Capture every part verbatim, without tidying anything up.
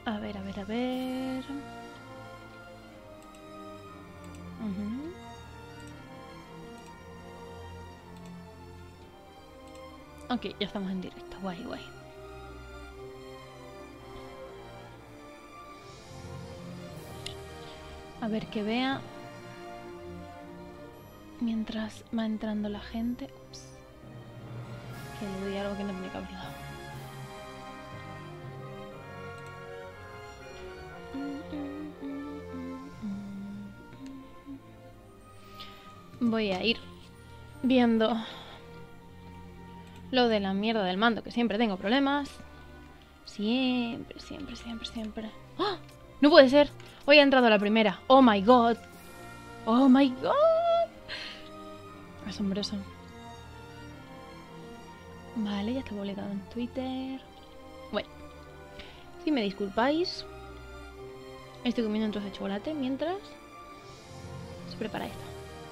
A ver, a ver, a ver... Uh-huh. Ok, ya estamos en directo. Guay, guay. A ver que vea. Mientras va entrando la gente. Ups. Que le doy algo que no tenía que haber dado. Voy a ir viendo lo de la mierda del mando, que siempre tengo problemas. Siempre, siempre, siempre, siempre. ¡Oh! ¡No puede ser! Hoy ha entrado la primera. ¡Oh, my God! ¡Oh, my God! Asombroso. Vale, ya está publicado en Twitter. Bueno, si me disculpáis, estoy comiendo un trozo de chocolate mientras se prepara esto.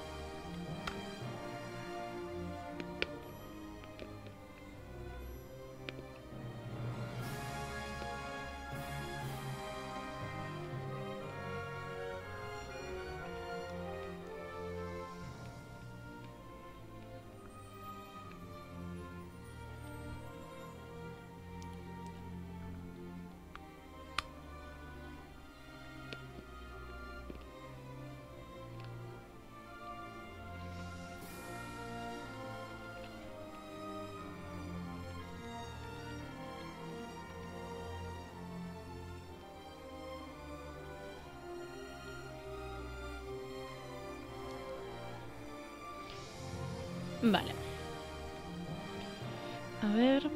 Vale. A ver...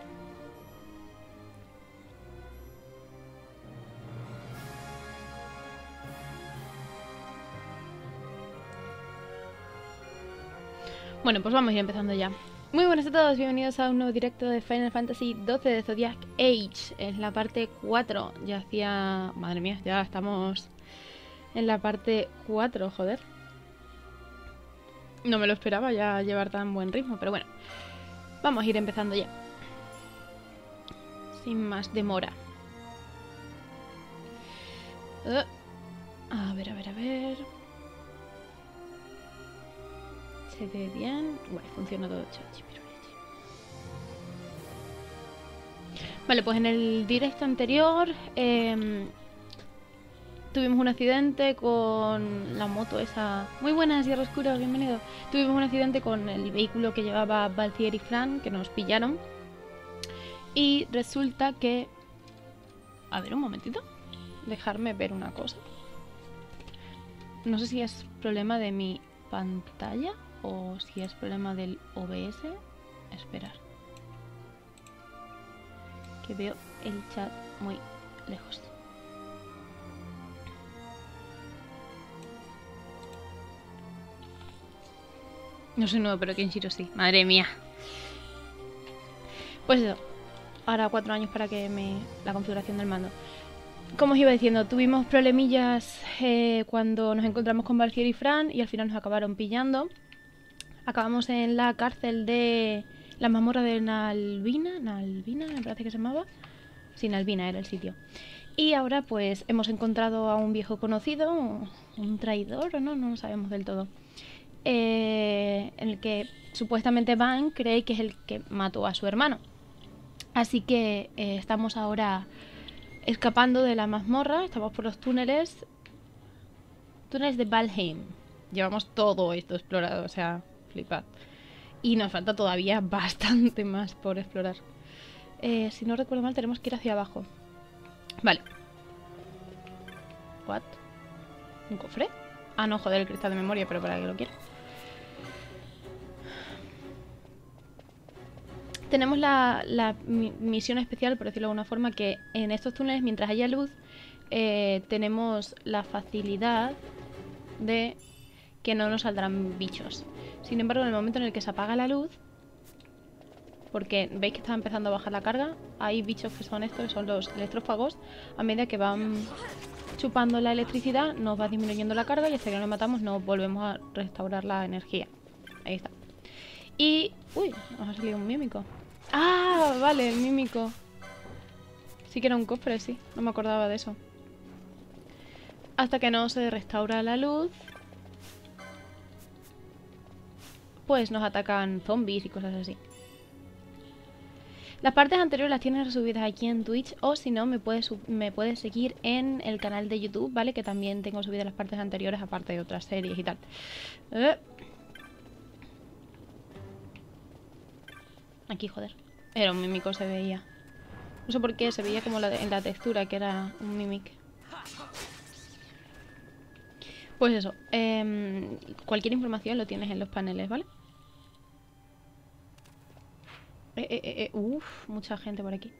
Bueno, pues vamos a ir empezando ya. Muy buenas a todos, bienvenidos a un nuevo directo de Final Fantasy doce de Zodiac Age. Es la parte cuatro. Ya hacía... Madre mía, ya estamos en la parte cuatro, joder. No me lo esperaba ya llevar tan buen ritmo, pero bueno. Vamos a ir empezando ya. Sin más demora. Uh, a ver, a ver, a ver... Se ve bien. Bueno, funciona todo chachi, pero vale, pues en el directo anterior eh, tuvimos un accidente con la moto esa. Muy buena, Sierra Oscura, bienvenido. Tuvimos un accidente con el vehículo que llevaba Balthier y Fran, que nos pillaron. Y resulta que... A ver, un momentito. Dejarme ver una cosa. No sé si es problema de mi pantalla o si es problema del O B S. Esperar. Que veo el chat muy lejos. No sé nuevo, pero Kenshiro sí. Madre mía. Pues eso. Ahora cuatro años para que me... la configuración del mando. Como os iba diciendo, tuvimos problemillas eh, cuando nos encontramos con Balthier y Fran y al final nos acabaron pillando. Acabamos en la cárcel de la mazmorra de Nalvina, Nalvina me parece que se llamaba. Sí, Nalvina era el sitio. Y ahora pues hemos encontrado a un viejo conocido, un traidor o no, no lo sabemos del todo. Eh, en el que supuestamente Van cree que es el que mató a su hermano. Así que eh, estamos ahora escapando de la mazmorra, estamos por los túneles. Túneles de Valheim. Llevamos todo esto explorado, o sea, flipad. Y nos falta todavía bastante más por explorar. Eh, si no recuerdo mal, tenemos que ir hacia abajo. Vale. ¿What? ¿Un cofre? Ah, no, joder, el cristal de memoria, pero para que lo quiera. Tenemos la, la mi misión especial, por decirlo de alguna forma, que en estos túneles, mientras haya luz, eh, tenemos la facilidad de que no nos saldrán bichos. Sin embargo, en el momento en el que se apaga la luz, porque veis que está empezando a bajar la carga, hay bichos que son estos, que son los electrófagos. A medida que van chupando la electricidad, nos va disminuyendo la carga y hasta que no lo matamos nos volvemos a restaurar la energía. Ahí está. Y... uy, nos ha salido un mímico. Ah, vale, el mímico. Sí que era un cofre, sí. No me acordaba de eso. Hasta que no se restaura la luz, pues nos atacan zombies y cosas así. Las partes anteriores las tienes resubidas aquí en Twitch, o si no, me puedes, me puedes seguir en el canal de YouTube, ¿vale? Que también tengo subidas las partes anteriores, aparte de otras series y tal. Eh. Aquí, joder. Era un mímico, se veía. No sé por qué, se veía como la de, en la textura, que era un mimic. Pues eso. Eh, cualquier información lo tienes en los paneles, ¿vale? Eh, eh, eh, uf, mucha gente por aquí.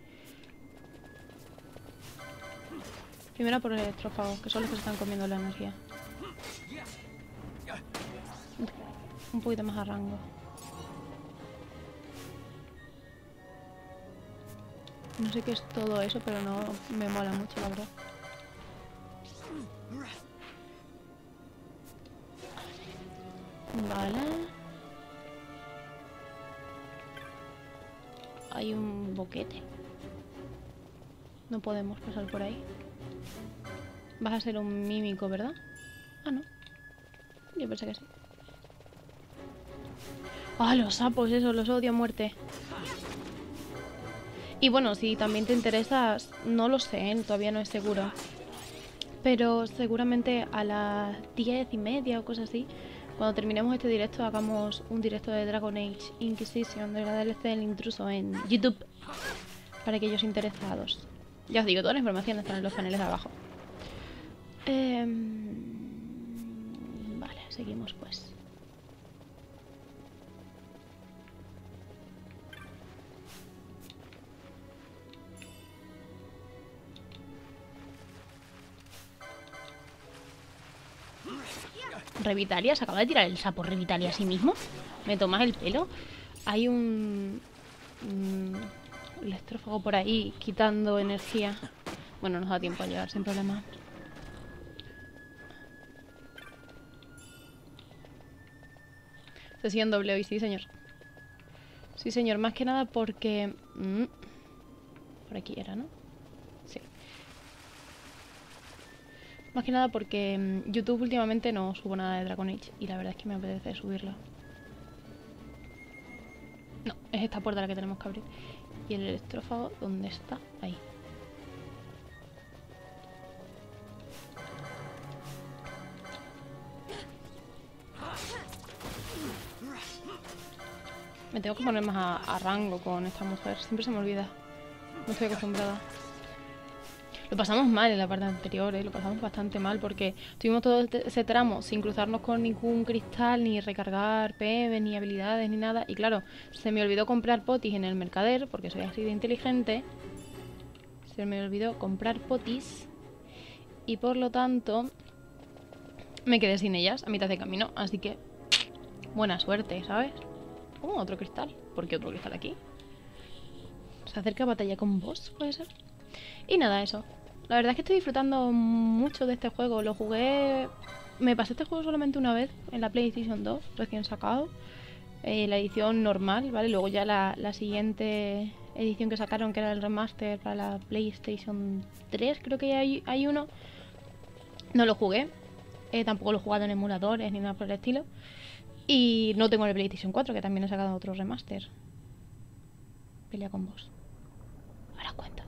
Primero por el electrófago, que son los que se están comiendo la energía. Un poquito más a rango. No sé qué es todo eso, pero no me mola mucho, la verdad. Vale. Hay un boquete. No podemos pasar por ahí. Vas a ser un mímico, ¿verdad? Ah, no. Yo pensé que sí. Ah, los sapos, eso, los odio a muerte. Y bueno, si también te interesa, no lo sé, ¿eh? Todavía no es seguro. Pero seguramente a las diez y media o cosas así, cuando terminemos este directo, hagamos un directo de Dragon Age Inquisition, de la D L C del intruso en YouTube, para aquellos interesados. Ya os digo, toda la información está en los paneles de abajo. Eh... Vale, seguimos pues. Revitalia, se acaba de tirar el sapo Revitalia a sí mismo. ¿Me tomas el pelo? Hay un... un electrófago por ahí quitando energía. Bueno, nos da tiempo a llegar sin problema. Sesión doble hoy, sí señor. Sí señor, más que nada porque... Mm, por aquí era, ¿no? Sí. Más que nada porque mmm, YouTube últimamente no subo nada de Dragon Age y la verdad es que me apetece subirlo. No, es esta puerta la que tenemos que abrir. Y el electrófago, ¿dónde está? Ahí. Me tengo que poner más a, a rango con esta mujer. Siempre se me olvida. No estoy acostumbrada. Lo pasamos mal en la parte anterior, ¿eh? Lo pasamos bastante mal porque tuvimos todo este, ese tramo sin cruzarnos con ningún cristal, ni recargar P M, ni habilidades, ni nada. Y claro, se me olvidó comprar potis en el mercader, porque soy así de inteligente. Se me olvidó comprar potis y por lo tanto me quedé sin ellas a mitad de camino. Así que buena suerte, ¿sabes? Oh, otro cristal. ¿Por qué otro cristal aquí? ¿Se acerca batalla con boss? ¿Puede ser? Y nada, eso. La verdad es que estoy disfrutando mucho de este juego. Lo jugué... Me pasé este juego solamente una vez en la PlayStation dos, recién sacado. Eh, la edición normal, ¿vale? Luego ya la, la siguiente edición que sacaron, que era el remaster para la PlayStation tres, creo que hay, hay uno. No lo jugué. Eh, tampoco lo he jugado en emuladores ni nada por el estilo. Y no tengo el PlayStation cuatro, que también he sacado otro remaster. Pelea con vos. Ahora cuenta.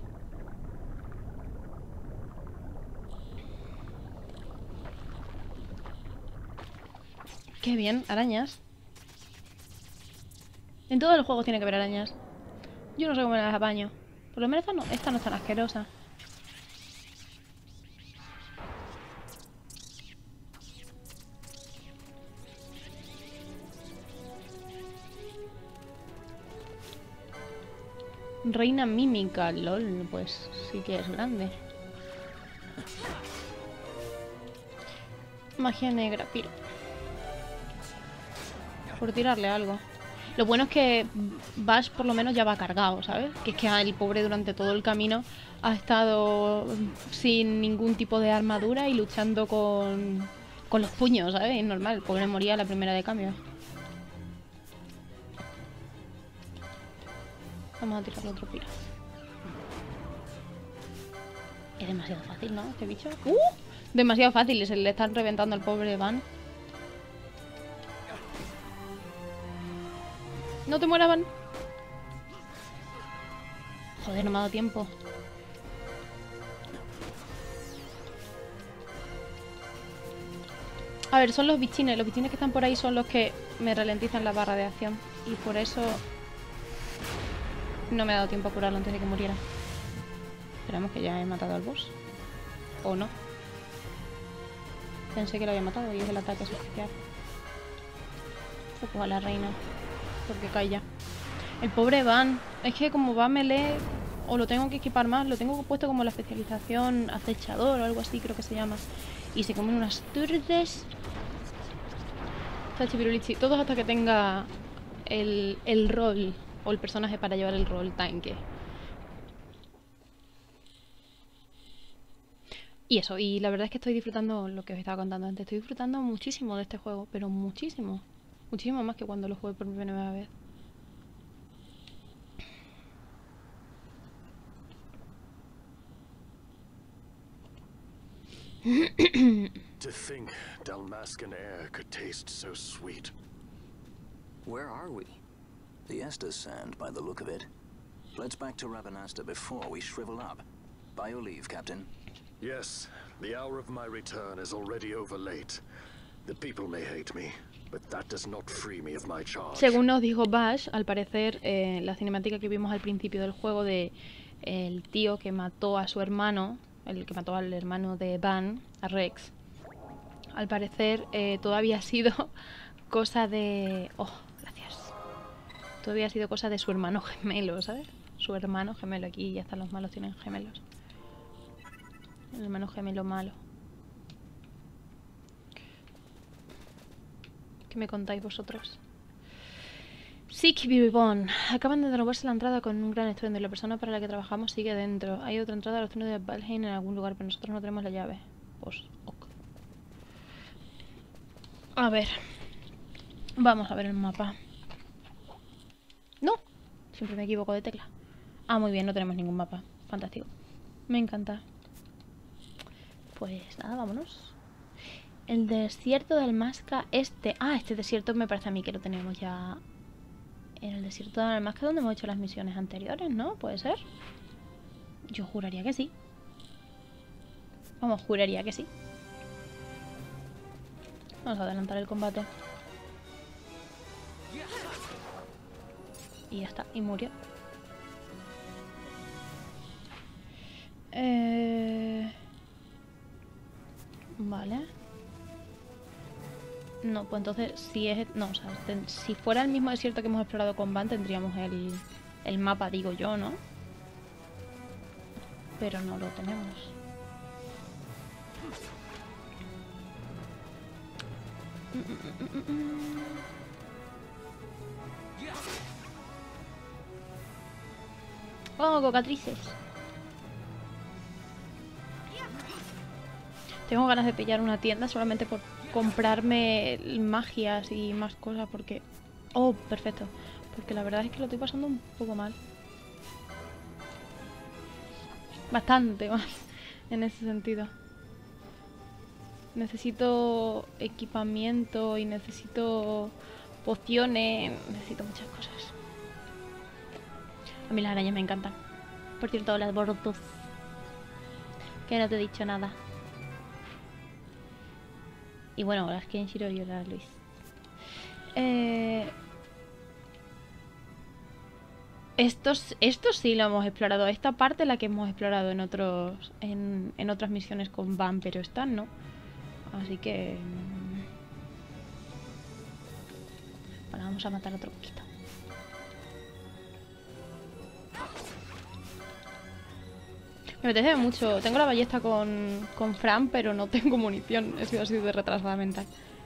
Qué bien, arañas. En todos los juegos tiene que haber arañas. Yo no sé cómo me las apaño. Por lo menos esta no, esta no es tan asquerosa. Reina mímica, lol, pues sí que es grande. Magia negra, piro. Por tirarle algo. Lo bueno es que Bash por lo menos ya va cargado, ¿sabes? Que es que el pobre durante todo el camino ha estado sin ningún tipo de armadura y luchando con, con los puños, ¿sabes? Es normal, el pobre moría a la primera de cambio. Vamos a tirarle otro piro. Es demasiado fácil, ¿no? Este bicho. ¡Uh! Demasiado fácil. Se le están reventando al pobre Van. No te mueras, Van. Joder, no me ha dado tiempo. A ver, son los bichines. Los bichines que están por ahí son los que me ralentizan la barra de acción. Y por eso no me ha dado tiempo a curarlo antes de que muriera. Esperamos que ya he matado al boss. ¿O no? Pensé que lo había matado y es el ataque especial. Foco a la reina. Porque cae ya. El pobre Van. Es que como va melee, o lo tengo que equipar más, lo tengo puesto como la especialización acechador o algo así, creo que se llama. Y se comen unas turdes. Tachipirulichi. Todos hasta que tenga el, el rol o el personaje para llevar el rol tanque. Y eso, y la verdad es que estoy disfrutando lo que os estaba contando antes. Estoy disfrutando muchísimo de este juego, pero muchísimo. Muchísimo más que cuando lo jugué por primera vez. To think Dalmascan air could taste so sweet. Where are we? The Estus Sand, by the look of it. Let's back to Rabanasta before we shrivel up. By your leave, Captain. Yes, the hour of my return is already over late. The people may hate me, but that does not free me of my charge. Según nos dijo Bash, al parecer, eh, la cinemática que vimos al principio del juego de el tío que mató a su hermano, el que mató al hermano de Van, a Rex, al parecer eh, todavía ha sido cosa de... Oh, gracias. Todavía ha sido cosa de su hermano gemelo, ¿sabes? Su hermano gemelo. Aquí ya están los malos, tienen gemelos. El hermano gemelo malo. ¿Qué me contáis vosotros? Sick Biribon. Acaban de derrumbarse la entrada con un gran estruendo y la persona para la que trabajamos sigue dentro. Hay otra entrada a los túneles de Valheim en algún lugar, pero nosotros no tenemos la llave. Pues, ok. A ver. Vamos a ver el mapa. No. Siempre me equivoco de tecla. Ah, muy bien, no tenemos ningún mapa. Fantástico. Me encanta. Pues nada, vámonos. El desierto del Masca este. Ah, este desierto me parece a mí que lo tenemos ya en el desierto del Masca, donde hemos hecho las misiones anteriores, ¿no? ¿Puede ser? Yo juraría que sí. Vamos, juraría que sí. Vamos a adelantar el combate. Y ya está, y murió. Eh... Vale. No, pues entonces si es... No, o sea, ten, si fuera el mismo desierto que hemos explorado con Van, tendríamos el, el mapa, digo yo, ¿no? Pero no lo tenemos. Oh, cocatrices. Tengo ganas de pillar una tienda solamente por comprarme magias y más cosas porque... Oh, perfecto. Porque la verdad es que lo estoy pasando un poco mal. Bastante mal en ese sentido. Necesito equipamiento y necesito pociones. Necesito muchas cosas. A mí las arañas me encantan. Por cierto, las bordos. Que no te he dicho nada. Y bueno, las Kenshiro y las Luis. Eh... Estos, estos sí lo hemos explorado. Esta parte es la que hemos explorado en otros en, en otras misiones con Van, pero esta no. Así que... Bueno, vamos a matar otro poquito. Me apetece mucho. Tengo la ballesta con, con Fran, pero no tengo munición. He sido así de retrasada mental.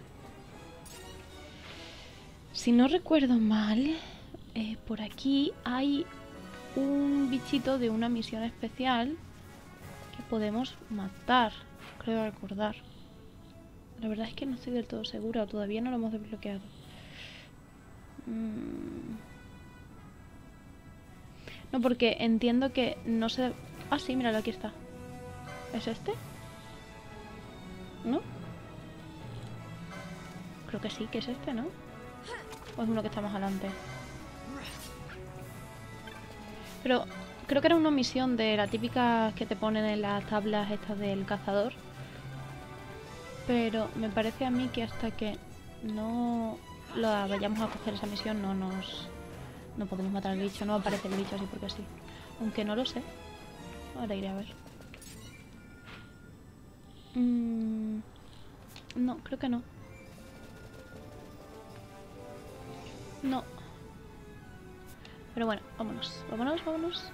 Si no recuerdo mal, eh, por aquí hay un bichito de una misión especial que podemos matar. Creo recordar. La verdad es que no estoy del todo segura. Todavía no lo hemos desbloqueado. Mm. No, porque entiendo que no se... Ah, sí, míralo, aquí está. ¿Es este? ¿No? Creo que sí, que es este, ¿no? O es uno que está más adelante. Pero creo que era una misión de la típica que te ponen en las tablas estas del cazador. Pero me parece a mí que hasta que no la vayamos a coger esa misión no nos... No podemos matar al bicho, no aparece el bicho así porque sí. Aunque no lo sé. Ahora iré a ver. Mm, no, creo que no. No. Pero bueno, vámonos, vámonos, vámonos.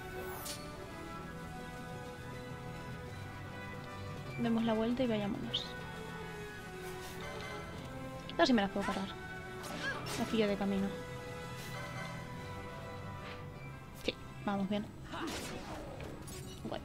Demos la vuelta y vayámonos. A ver si me las puedo parar. La pillo de camino. Sí, vamos bien. Bueno.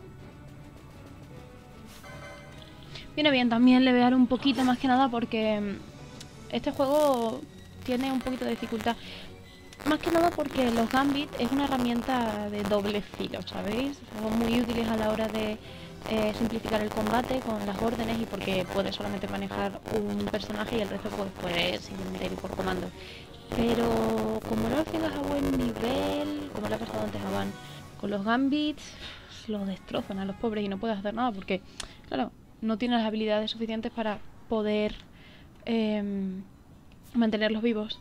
Viene bien también levear un poquito más que nada porque este juego tiene un poquito de dificultad. Más que nada porque los Gambit es una herramienta de doble filo, ¿sabéis? Son muy útiles a la hora de eh, simplificar el combate con las órdenes y porque puedes solamente manejar un personaje y el resto pues puedes simplemente ir por comando. Pero como no lo tengas a buen nivel, como le ha pasado antes a Van, con los Gambits lo destrozan a los pobres y no puedes hacer nada porque, claro, no tienes las habilidades suficientes para poder eh, mantenerlos vivos.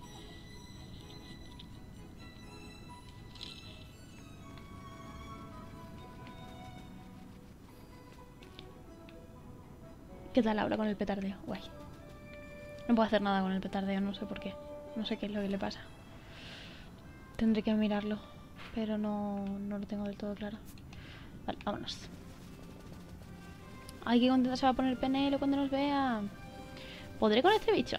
¿Qué tal ahora con el petardeo? Guay. No puedo hacer nada con el petardeo, no sé por qué. No sé qué es lo que le pasa. Tendré que mirarlo, pero no, no lo tengo del todo claro. Vale, vámonos. Ay, qué contenta se va a poner Penelo cuando nos vea. ¿Podré con este bicho?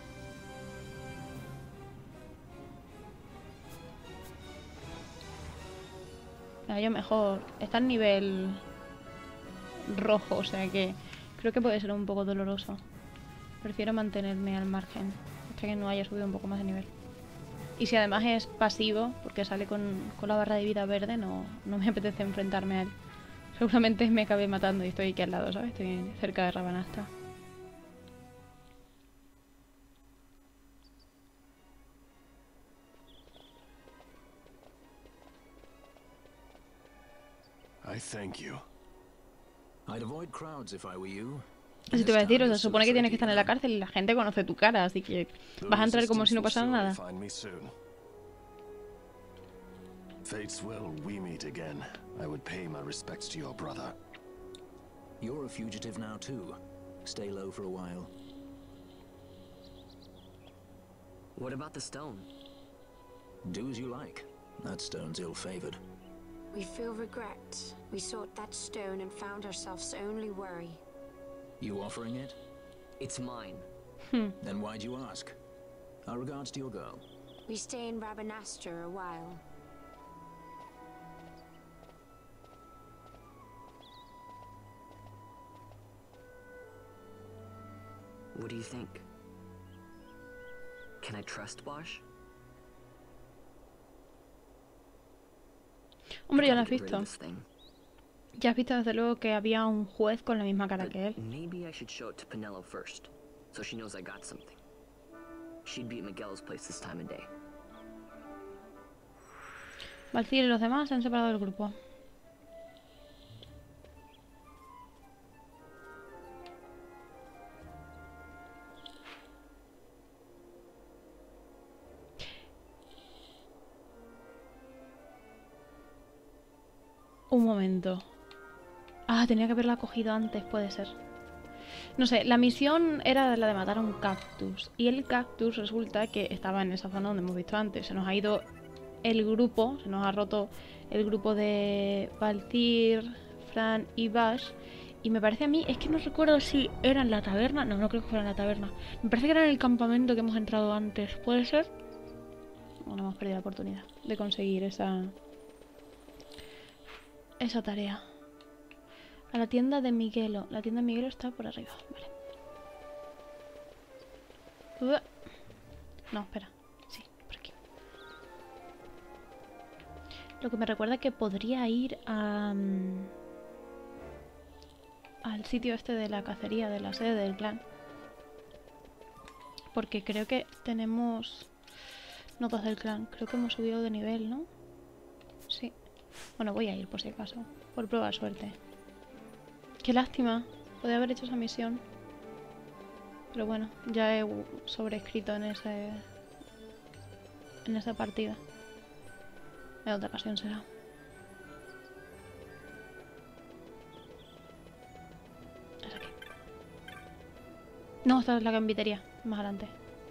Mira, yo mejor. Está en nivel rojo, o sea que creo que puede ser un poco doloroso. Prefiero mantenerme al margen hasta que no haya subido un poco más de nivel. Y si además es pasivo, porque sale con, con la barra de vida verde, no, no me apetece enfrentarme a él. Seguramente me acabe matando y estoy aquí al lado, ¿sabes? Estoy cerca de Rabanasta. I thank you. I'd avoid crowds if I were you. Así te voy a decir, o sea, se supone que tienes que estar en la cárcel y la gente conoce tu cara, así que vas a entrar como si no pasara nada. Fates will we meet again. I would pay my respects to your brother. You're a fugitive now too. Stay low for a while. What about the stone? Do as you like. That stone's ill-favored. We feel regret. We sought that stone and found ourselves only worry. You offering it? It's mine. Hmm. Then why'd you ask? Our regards to your girl. We stay in Rabanastre a while. What do you think? Can I trust Bosch? Hombre, ya lo has visto. Ya has visto desde luego que había un juez con la misma cara que él. Maybe I should show it to Penelo first, so she knows I got something. She'd be at Miguel's place this time of day. Valkyrie y los demás se han separado del grupo. Un momento. Ah, tenía que haberla cogido antes, puede ser. No sé, la misión era la de matar a un cactus. Y el cactus resulta que estaba en esa zona donde hemos visto antes. Se nos ha ido el grupo, se nos ha roto el grupo de Valkyrie, Fran y Bash. Y me parece a mí, es que no recuerdo si era en la taberna. No, no creo que fuera en la taberna. Me parece que era en el campamento que hemos entrado antes. ¿Puede ser? Bueno, hemos perdido la oportunidad de conseguir esa... Esa tarea. A la tienda de Miguelo. La tienda de Miguelo está por arriba. Vale. Uh. No, espera. Sí, por aquí. Lo que me recuerda que podría ir a... Um, al sitio este de la cacería, de la sede del clan. Porque creo que tenemos notas del clan. Creo que hemos subido de nivel, ¿no? Sí. Bueno, voy a ir por si acaso. Por prueba de suerte. Qué lástima. Podría haber hecho esa misión. Pero bueno, ya he sobrescrito en ese... en esa partida. En otra ocasión será. Es aquí. No, esta es la gambitería. Más adelante.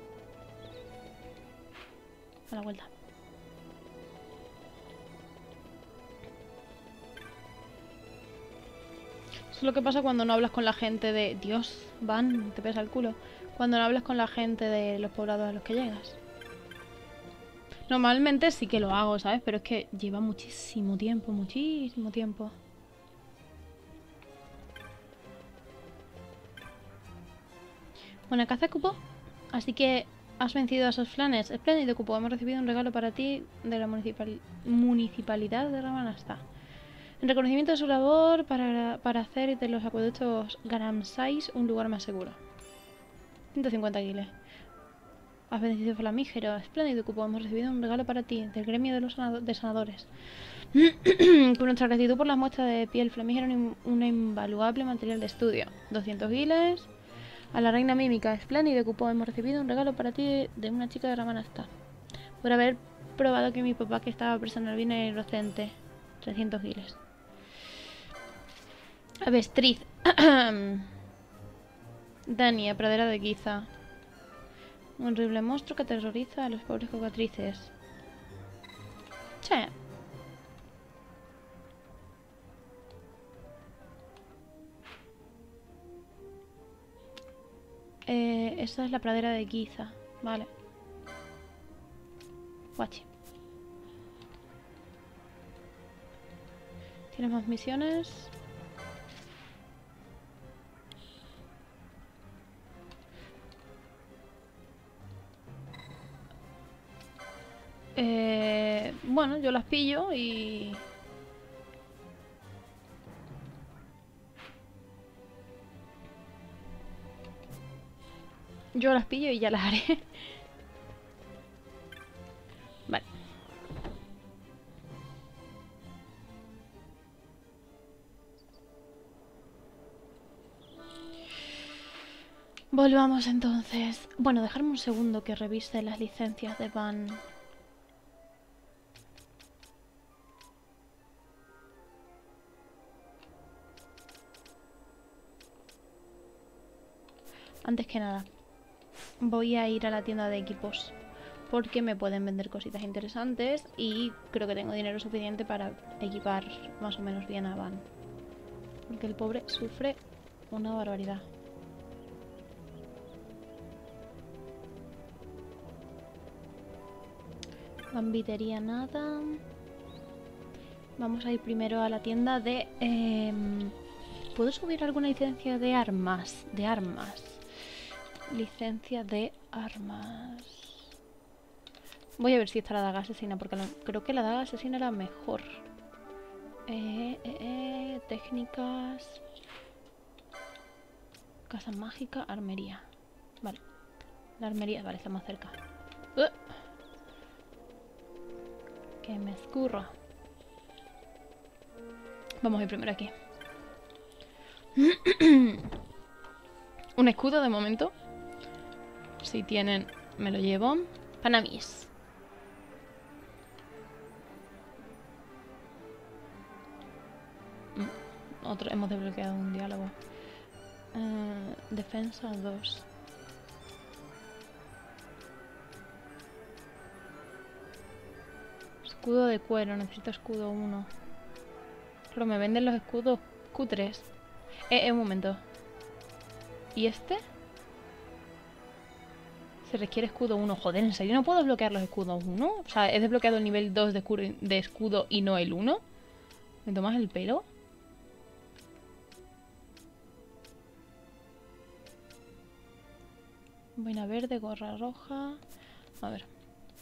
A la vuelta. Eso es lo que pasa cuando no hablas con la gente de... Dios, Van, te pesa el culo. Cuando no hablas con la gente de los poblados a los que llegas. Normalmente sí que lo hago, ¿sabes? Pero es que lleva muchísimo tiempo, muchísimo tiempo. Buena caza, Cupo. Así que has vencido a esos flanes. Espléndido, Cupo. Hemos recibido un regalo para ti de la municipal... municipalidad de Rabanasta. En reconocimiento de su labor para, para hacer de los acueductos Garamsais un lugar más seguro. ciento cincuenta guiles. Has vencido flamígero. Espléndido, Cupo. Hemos recibido un regalo para ti del gremio de los sanado de sanadores. Con nuestra gratitud por las muestras de piel flamígero, un, un invaluable material de estudio. doscientos guiles. A la reina mímica. Espléndido, Cupo. Hemos recibido un regalo para ti de una chica de Rabanasta. Por haber probado que mi papá, que estaba preso en el bien, era inocente. trescientos guiles. Avestriz. Dania, pradera de Giza. Un horrible monstruo que aterroriza a los pobres cocatrices. Che. Eh, esa es la pradera de Giza. Vale. Guachi. ¿Tienes más misiones? Eh, bueno, yo las pillo y... Yo las pillo y ya las haré. Vale. Volvamos entonces. Bueno, dejarme un segundo que revise las licencias de Van. Antes que nada, voy a ir a la tienda de equipos porque me pueden vender cositas interesantes y creo que tengo dinero suficiente para equipar más o menos bien a Van. Porque el pobre sufre una barbaridad. Gambitería nada. Vamos a ir primero a la tienda de... Eh, ¿Puedo subir alguna licencia de armas? De armas. Licencia de armas. Voy a ver si está la daga asesina, porque lo, creo que la daga asesina era mejor. Eh, eh, eh, técnicas. Casa mágica, armería. Vale. La armería, vale, está más cerca. Uh. Que me escurro. Vamos a ir primero aquí. Un escudo de momento. Si tienen, me lo llevo. Panamis. Mm, otro, hemos desbloqueado un diálogo. Uh, defensa dos. Escudo de cuero, necesito escudo uno. Pero me venden los escudos Q tres. Eh, eh, un momento. ¿Y este? Se requiere escudo uno. Joder, ¿en serio no puedo desbloquear los escudos uno? O sea, he desbloqueado el nivel dos de, de escudo y no el uno. ¿Me tomas el pelo? Boina verde, gorra roja. A ver.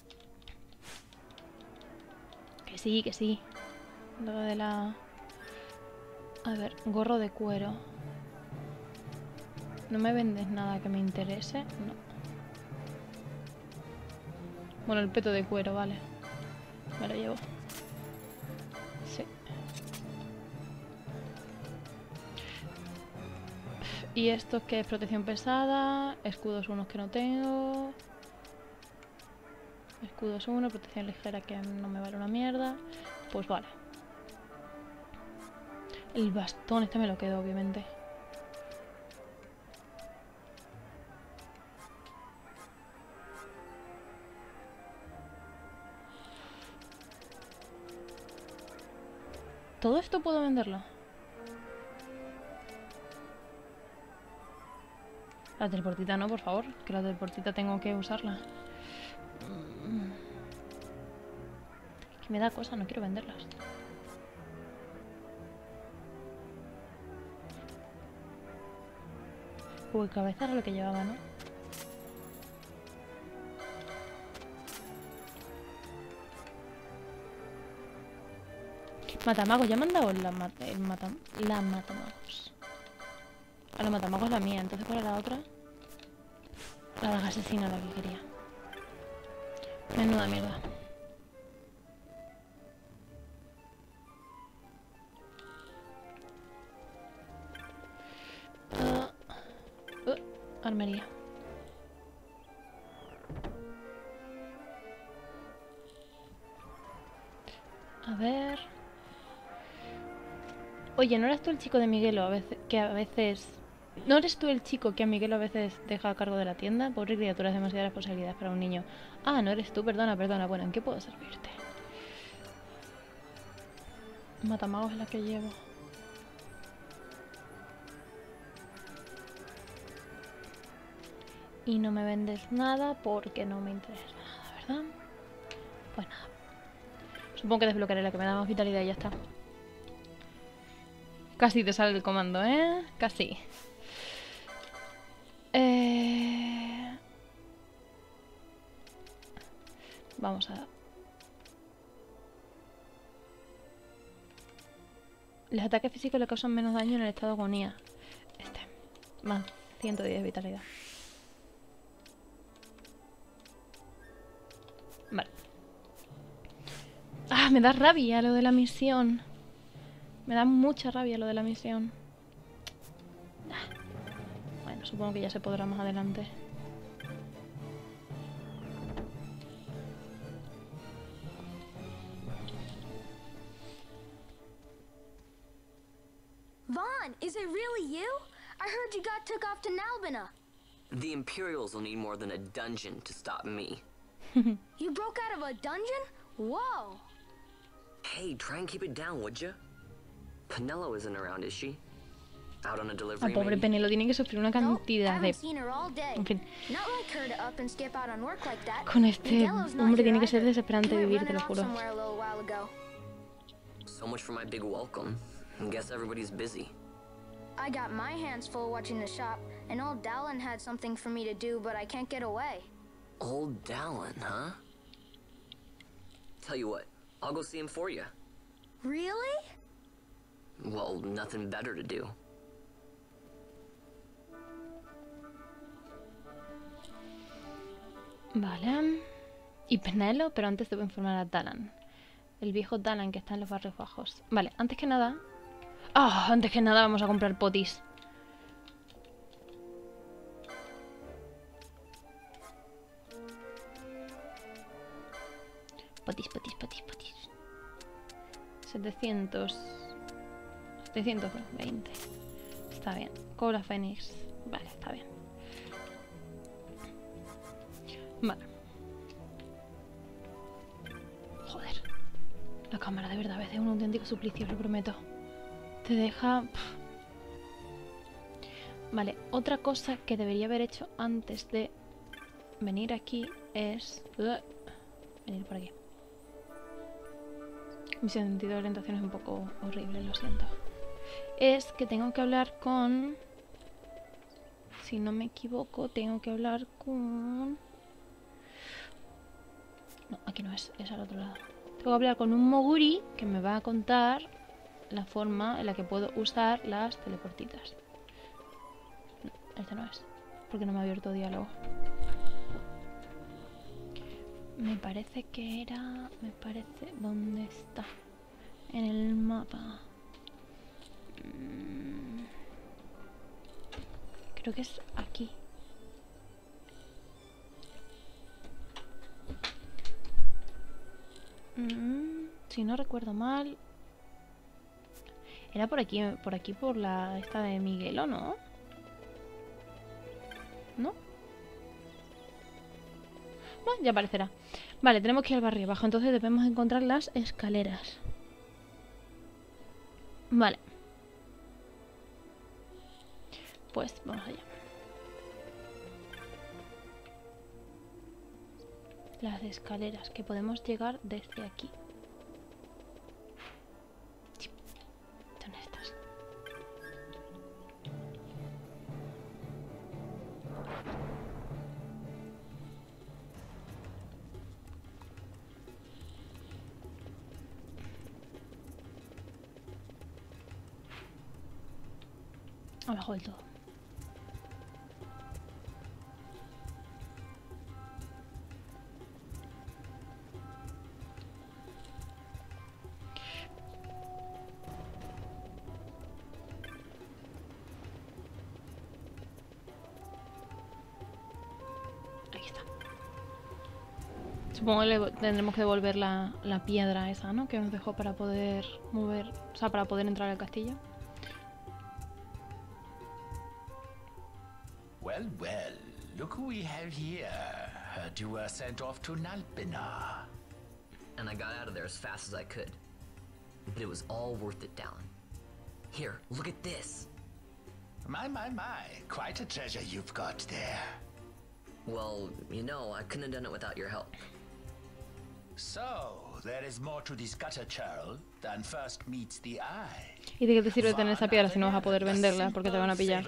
Que sí, que sí. Lo de la... A ver, gorro de cuero. ¿No me vendes nada que me interese? No. Bueno, el peto de cuero, vale. Me lo llevo. Sí. Y esto que es protección pesada, escudos unos que no tengo. Escudos uno, protección ligera que no me vale una mierda. Pues vale. El bastón este me lo quedo, obviamente. ¿Todo esto puedo venderlo? La teleportita no, por favor. Que la teleportita tengo que usarla. Que me da cosa, no quiero venderlas. Uy, cabeza era lo que llevaba, ¿no? Matamagos, ya me han dado la, ma el mata la matamagos. A la matamagos es la mía, entonces ¿cuál era la otra? La daga asesina, la que quería. Menuda mierda. Uh, uh, armería. A ver... Oye, ¿no eres tú el chico de Miguelo a veces, que a veces... ¿No eres tú el chico que a Miguelo a veces deja a cargo de la tienda? Pobre criatura, es demasiadas responsabilidades para un niño. Ah, no eres tú, perdona, perdona. Bueno, ¿en qué puedo servirte? Matamagos es la que llevo. Y no me vendes nada porque no me interesa nada, ¿verdad? Pues nada. Supongo que desbloquearé la que me da más vitalidad y ya está. Casi te sale el comando, ¿eh? Casi. Eh... Vamos a... Los ataques físicos le causan menos daño en el estado de agonía. Este. Más ciento diez de vitalidad. Vale. Ah, me da rabia lo de la misión. Me da mucha rabia lo de la misión. Ah. Bueno, supongo que ya se podrá más adelante. Vaughn, is it really you? I heard you got took off to Nalbina. The Imperials will need more than a dungeon to stop me. You broke out of a dungeon? Whoa! Hey, try and keep it down, would you? Penelo isn't around, is she? Out on a Ah, delivery, pobre maybe? Penelo tiene que sufrir una Nope, cantidad de... haven't seen her all day. En fin, Not like her to up and skip out on work like that. con este Miguelo's not hombre here tiene que ser either. desesperante He went vivir, te running lo off juro. somewhere a little while ago. So much for my big welcome. I guess everybody's busy. I got my hands full watching the shop, and old Dallin had something for me to do, but I can't get away. Old Dallin, huh? Tell you what, I'll go see him for you. Really? Well, nothing better to do. Vale. Y Penelo, pero antes debo informar a Dalan. El viejo Dalan que está en los barrios bajos. Vale, antes que nada... ¡Ah! Antes que nada vamos a comprar potis. Potis, potis, potis, potis. setecientos... setecientos veinte. Está bien. Cobra Fénix. Vale, está bien. Vale. Joder. La cámara de verdad a veces es un auténtico suplicio, os lo prometo. Te deja... Pff. Vale, otra cosa que debería haber hecho antes de venir aquí es... Uh, venir por aquí. Mi sentido de orientación es un poco horrible, lo siento. Es que tengo que hablar con... Si no me equivoco, tengo que hablar con... No, aquí no es, es al otro lado. Tengo que hablar con un Moguri que me va a contar la forma en la que puedo usar las teleportitas. este no es, porque no me ha abierto diálogo. Me parece que era... Me parece... ¿Dónde está? En el mapa. Mm, creo que es aquí. Mm, si no recuerdo mal... Era por aquí, por aquí, por la... Esta de Miguelo, ¿no? ¿No? Bueno, ya aparecerá. Vale, tenemos que ir al barrio abajo, entonces debemos encontrar las escaleras. Vale. Pues vamos allá. Las escaleras, que podemos llegar desde aquí. ¿Dónde estás? Abajo del todo. Aquí está. Supongo que le tendremos que devolver la, la piedra esa, ¿no? Que nos dejó para poder mover, o sea, para poder entrar al castillo. Well, well, look who we have here. Heard you were sent off to Nalpina. And I got out of there as fast as I could. But it was all worth it, Dallin. Here, look at this. My, my, my. Quite a treasure you've got there. Well, you know, I couldn't have done it without your help. So, there is more to this gutter churl than first meets the eye. ¿Y de qué te sirve tener esa piedra si no vas a poder venderla porque te van a pillar?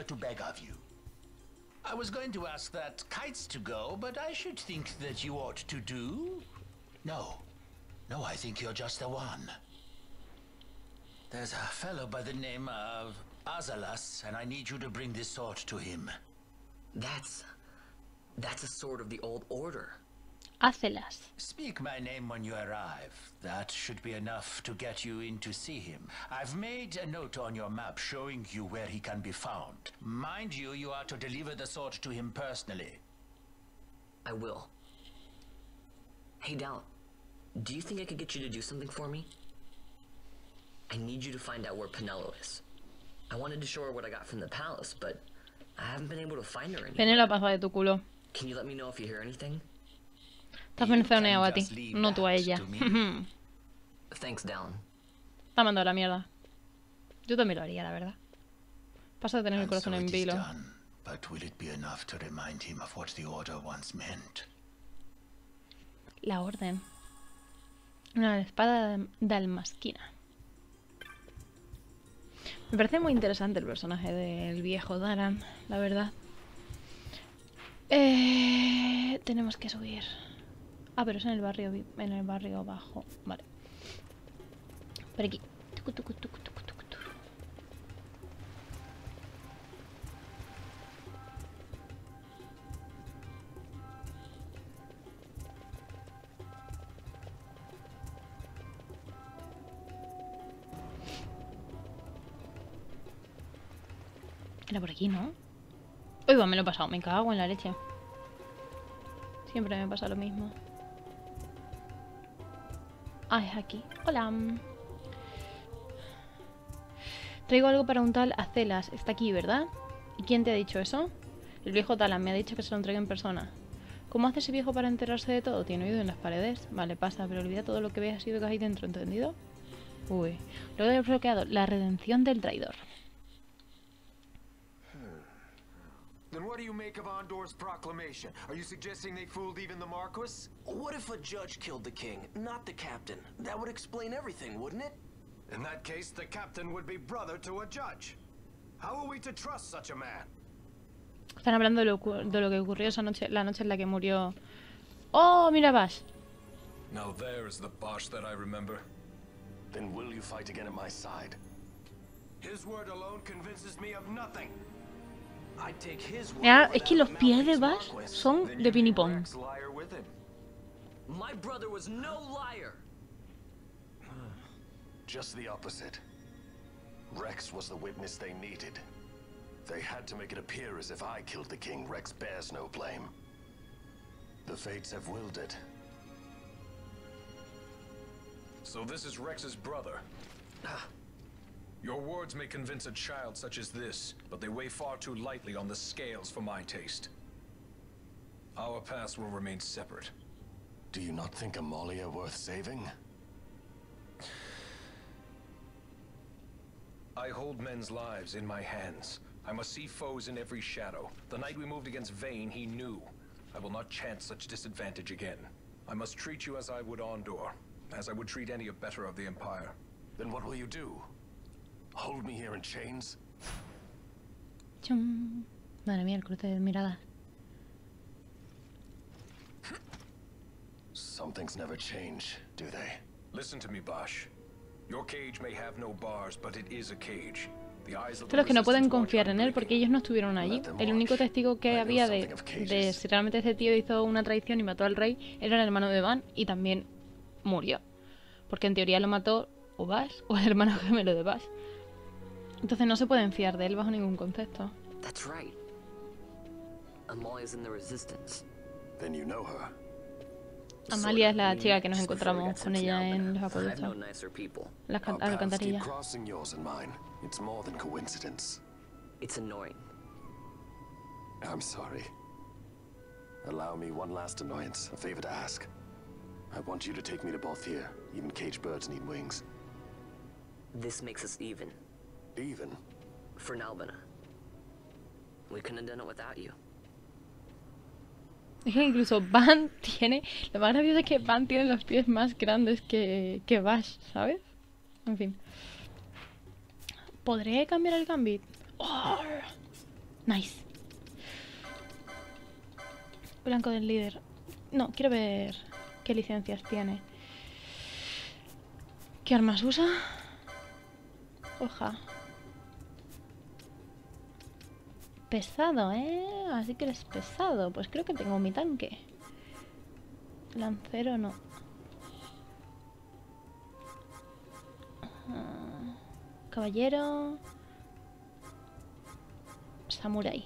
I was going to ask that kites to go, but I should think that you ought to do. No. No, I think you're just the one. There's a fellow by the name of Azalas, and I need you to bring this sword to him. That's... that's a sword of the old order. Hácelas. Speak my name when you arrive. That should be enough to get you in to see him. I've made a note on your map showing you where he can be found. Mind you, you are to deliver the sword to him personally. I will. Hey, Dallin, do you think I could get you to do something for me? I need you to find out where Penelo is. I wanted to show her what I got from the palace, but I haven't been able to find her anymore. Tiene la pasa de tu culo. Can you let me know if you hear anything? Estás mencionado a ti, no tú a ella. Thanks, Dallin. Está mandando a la mierda. Yo también lo haría, la verdad. Pasa de tener el corazón en vilo. La orden. Una espada dalmasquina. Me parece muy interesante el personaje del viejo Daran, la verdad. Eh, tenemos que subir. Ah, pero es en el barrio, en el barrio bajo. Vale. Por aquí. Tucu, tucu, tucu, tucu, tucu, tucu. Era por aquí, ¿no? Uy, va, me lo he pasado. Me cago en la leche. Siempre me pasa lo mismo. Ah, es aquí. Hola. Traigo algo para un tal Acelas. Está aquí, ¿verdad? ¿Y quién te ha dicho eso? El viejo Talan me ha dicho que se lo entregue en persona. ¿Cómo hace ese viejo para enterarse de todo? Tiene oído en las paredes. Vale, pasa, pero olvida todo lo que veas y lo que hay dentro, ¿entendido? Uy. Lo he desbloqueado. La redención del traidor. Then what do you make of Andor's proclamation? Are you suggesting they fooled even the Marquis? What if a judge killed the king, not the captain? That would explain everything, wouldn't it? In that case, the captain would be brother to a judge. How are we to trust such a man? Están hablando de lo, de lo que ocurrió esa noche, la noche en la que murió... ¡Oh, mira Basch! Now there is the Basch that I remember. Then will you fight again at my side? His word alone convinces me of nothing. Mira, es que los pies de Bash son de pinipón. My brother was no liar. Just the opposite. Rex was the witness they needed. They had to make it appear as if I killed the king. Rex bears no blame. The fates have willed it. So this is Rex's brother. Your words may convince a child such as this, but they weigh far too lightly on the scales for my taste. Our past will remain separate. Do you not think Amalia worth saving? I hold men's lives in my hands. I must see foes in every shadow. The night we moved against Vayne, he knew. I will not chance such disadvantage again. I must treat you as I would Ondor, as I would treat any abettor of the Empire. Then what will you do? Hold me here in chains? Chum. Madre mía, el cruce de miradas. Some things never change, do they? Listen to me, Bash. Your cage may have no bars, but it is a cage. The eyes of Son los que no pueden confiar en él porque ellos no estuvieron allí. El único testigo que había de, de si realmente este tío hizo una traición y mató al rey era el hermano de Van y también murió. Porque en teoría lo mató o Bash o el hermano gemelo de Bash. Entonces no se pueden fiar de él bajo ningún concepto. That's right. Amalia's in the Resistance. Then you know her. Amalia es la chica que nos encontramos con ella en los acueductos. Las can alcantarillas. It's more than coincidence. It's annoying. I'm sorry. Allow me one last annoyance, a favor to ask. I want you to take me to Balthier. Even caged birds need wings. This makes us even. Even? For Nalbina. We couldn't have done it without you. Es que incluso Van tiene... Lo más gracioso es que Van tiene los pies más grandes que, que Bash, ¿sabes? En fin. ¿Podré cambiar el Gambit? Oh, nice. Blanco del líder. No, quiero ver qué licencias tiene. ¿Qué armas usa? Hoja. Pesado, ¿eh? Así que eres pesado. Pues creo que tengo mi tanque. Lancero no. Uh, caballero. Samurai.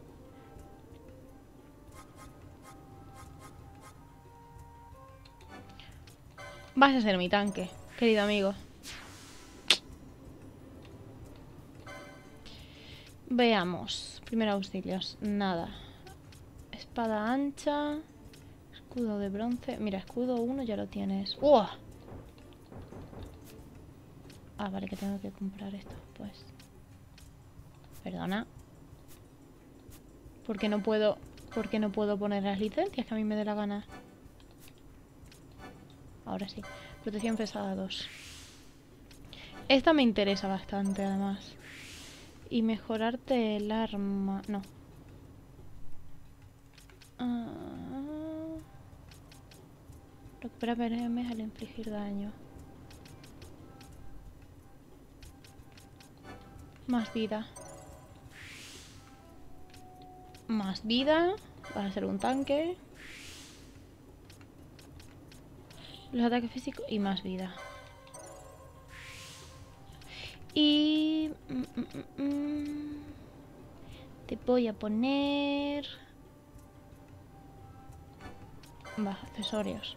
Vas a ser mi tanque, querido amigo. Veamos. Primeros auxilios. Nada. Espada ancha. Escudo de bronce. Mira, escudo uno ya lo tienes. ¡Uah! Ah, vale, que tengo que comprar esto. Pues. Perdona. ¿Por qué no puedo, por qué no puedo poner las licencias que a mí me dé la gana? Ahora sí. Protección pesada dos. Esta me interesa bastante, además. Y mejorarte el arma... No. Uh... Recupera P M al infligir daño. Más vida. Más vida. Va a ser un tanque. Los ataques físicos y más vida. Y... Mm, mm, mm, te voy a poner... Va, accesorios.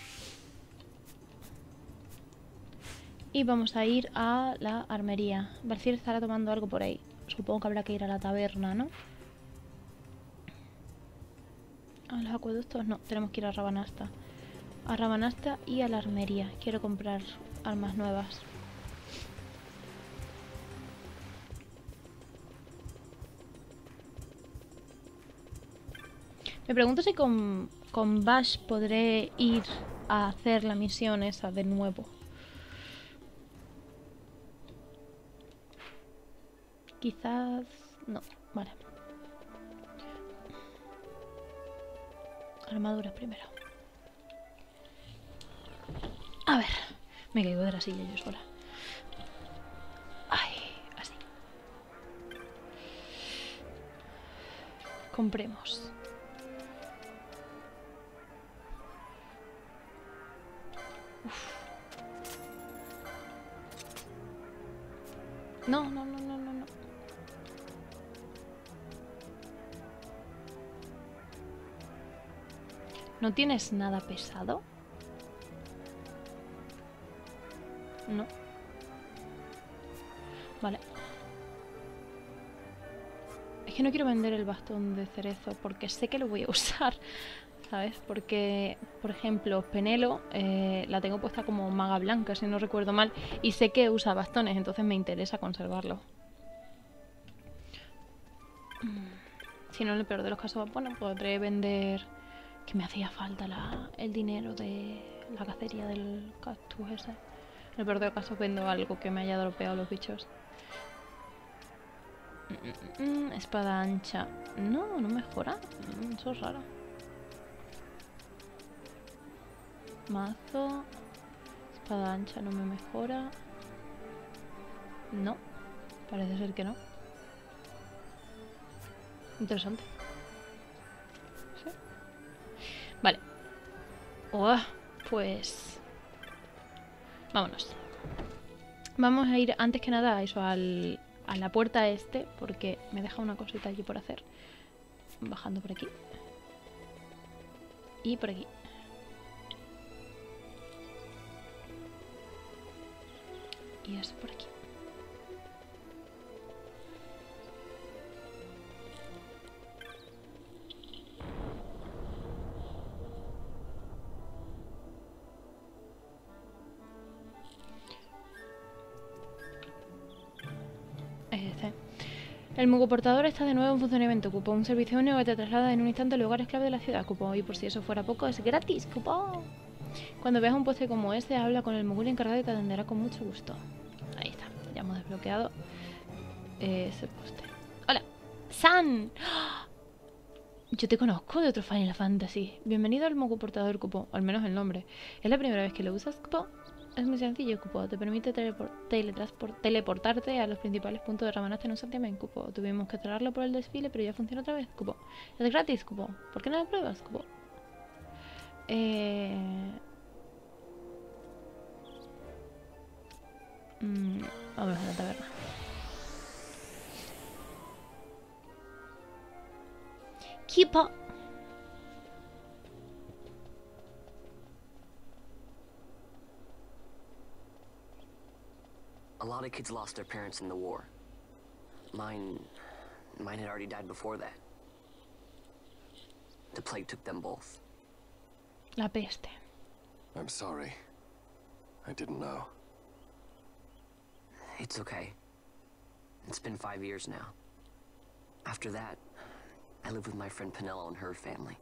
Y vamos a ir a la armería. Balthier estará tomando algo por ahí. Supongo que habrá que ir a la taberna, ¿no? A los acueductos no, tenemos que ir a Rabanasta. A Rabanasta y a la armería. Quiero comprar armas nuevas. Me pregunto si con, con Bash podré ir a hacer la misión esa de nuevo. Quizás... no, vale. Armaduras primero. A ver, me caigo de la silla yo sola. Ay, así. Compremos. Uf. No, no, no, no, no, no. ¿No tienes nada pesado? No. Vale. Es que no quiero vender el bastón de cerezo porque sé que lo voy a usar, ¿sabes? Porque, por ejemplo, Penelo eh, la tengo puesta como maga blanca, si no recuerdo mal, y sé que usa bastones, entonces me interesa conservarlo. Si no, en el peor de los casos, bueno, podré vender... Que me hacía falta la, el dinero de la cacería del cactus ese. En el peor de los casos vendo algo que me haya dropeado los bichos. Mm, mm, mm, espada ancha. No, no mejora. Mm, eso es raro. Mazo. Espada ancha no me mejora. No. Parece ser que no. Interesante. Sí. Vale. Oh, pues... Vámonos. Vamos a ir antes que nada a eso, al, a la puerta este, porque me deja una cosita allí por hacer. Bajando por aquí. Y por aquí. Y eso por aquí. El mugoportador está de nuevo en funcionamiento, cupo. Un servicio único que te traslada en un instante a lugares clave de la ciudad, cupo. Y por si eso fuera poco, es gratis, cupo. Cuando veas un poste como este, habla con el mogul encargado y te atenderá con mucho gusto. Ahí está, ya hemos desbloqueado ese poste. ¡Hola! ¡San! Yo te conozco de otro Final Fantasy. Bienvenido al mugoportador, cupo. Al menos el nombre. ¿Es la primera vez que lo usas, cupo? Es muy sencillo, cupo. Te permite teleport teletransport teleportarte a los principales puntos de Rabanastre en un santiamén, cupo. Tuvimos que traerlo por el desfile, pero ya funciona otra vez, cupo. Es gratis, cupo. ¿Por qué no lo pruebas, cupo? Eh... Mm, vamos a la taberna. Cupo. A lot of kids lost their parents in the war. Mine... Mine had already died before that. The plague took them both. La peste. I'm sorry. I didn't know. It's okay. It's been five years now. After that, I lived with my friend Penelo and her family.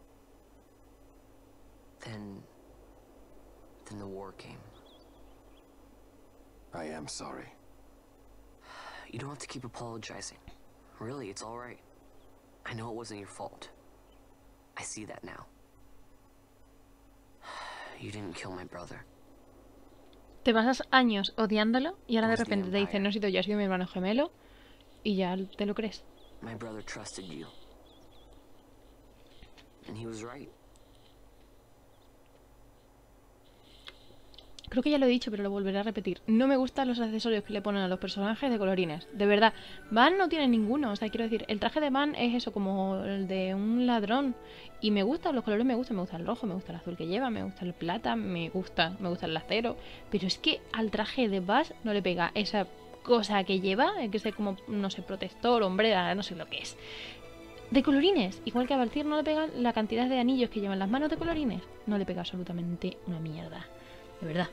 Then... Then the war came. I am sorry. You don't have to keep apologizing. Really, it's all right. I know it wasn't your fault. I see that now. You didn't kill my brother. Te pasas años odiándolo y ahora de repente te dice no he sido yo, he sido mi hermano gemelo y ya te lo crees. My brother trusted you. And he was right. Creo que ya lo he dicho, pero lo volveré a repetir. No me gustan los accesorios que le ponen a los personajes de colorines. De verdad. Van no tiene ninguno. O sea, quiero decir, el traje de Van es eso, como el de un ladrón. Y me gustan, los colores me gustan. Me gusta el rojo, me gusta el azul que lleva, me gusta el plata, me gusta, me gusta el acero. Pero es que al traje de Bash no le pega esa cosa que lleva, que es como, no sé, protector, hombrera, no sé lo que es. De colorines. Igual que a Balthier no le pegan la cantidad de anillos que llevan las manos de colorines. No le pega absolutamente una mierda. De verdad.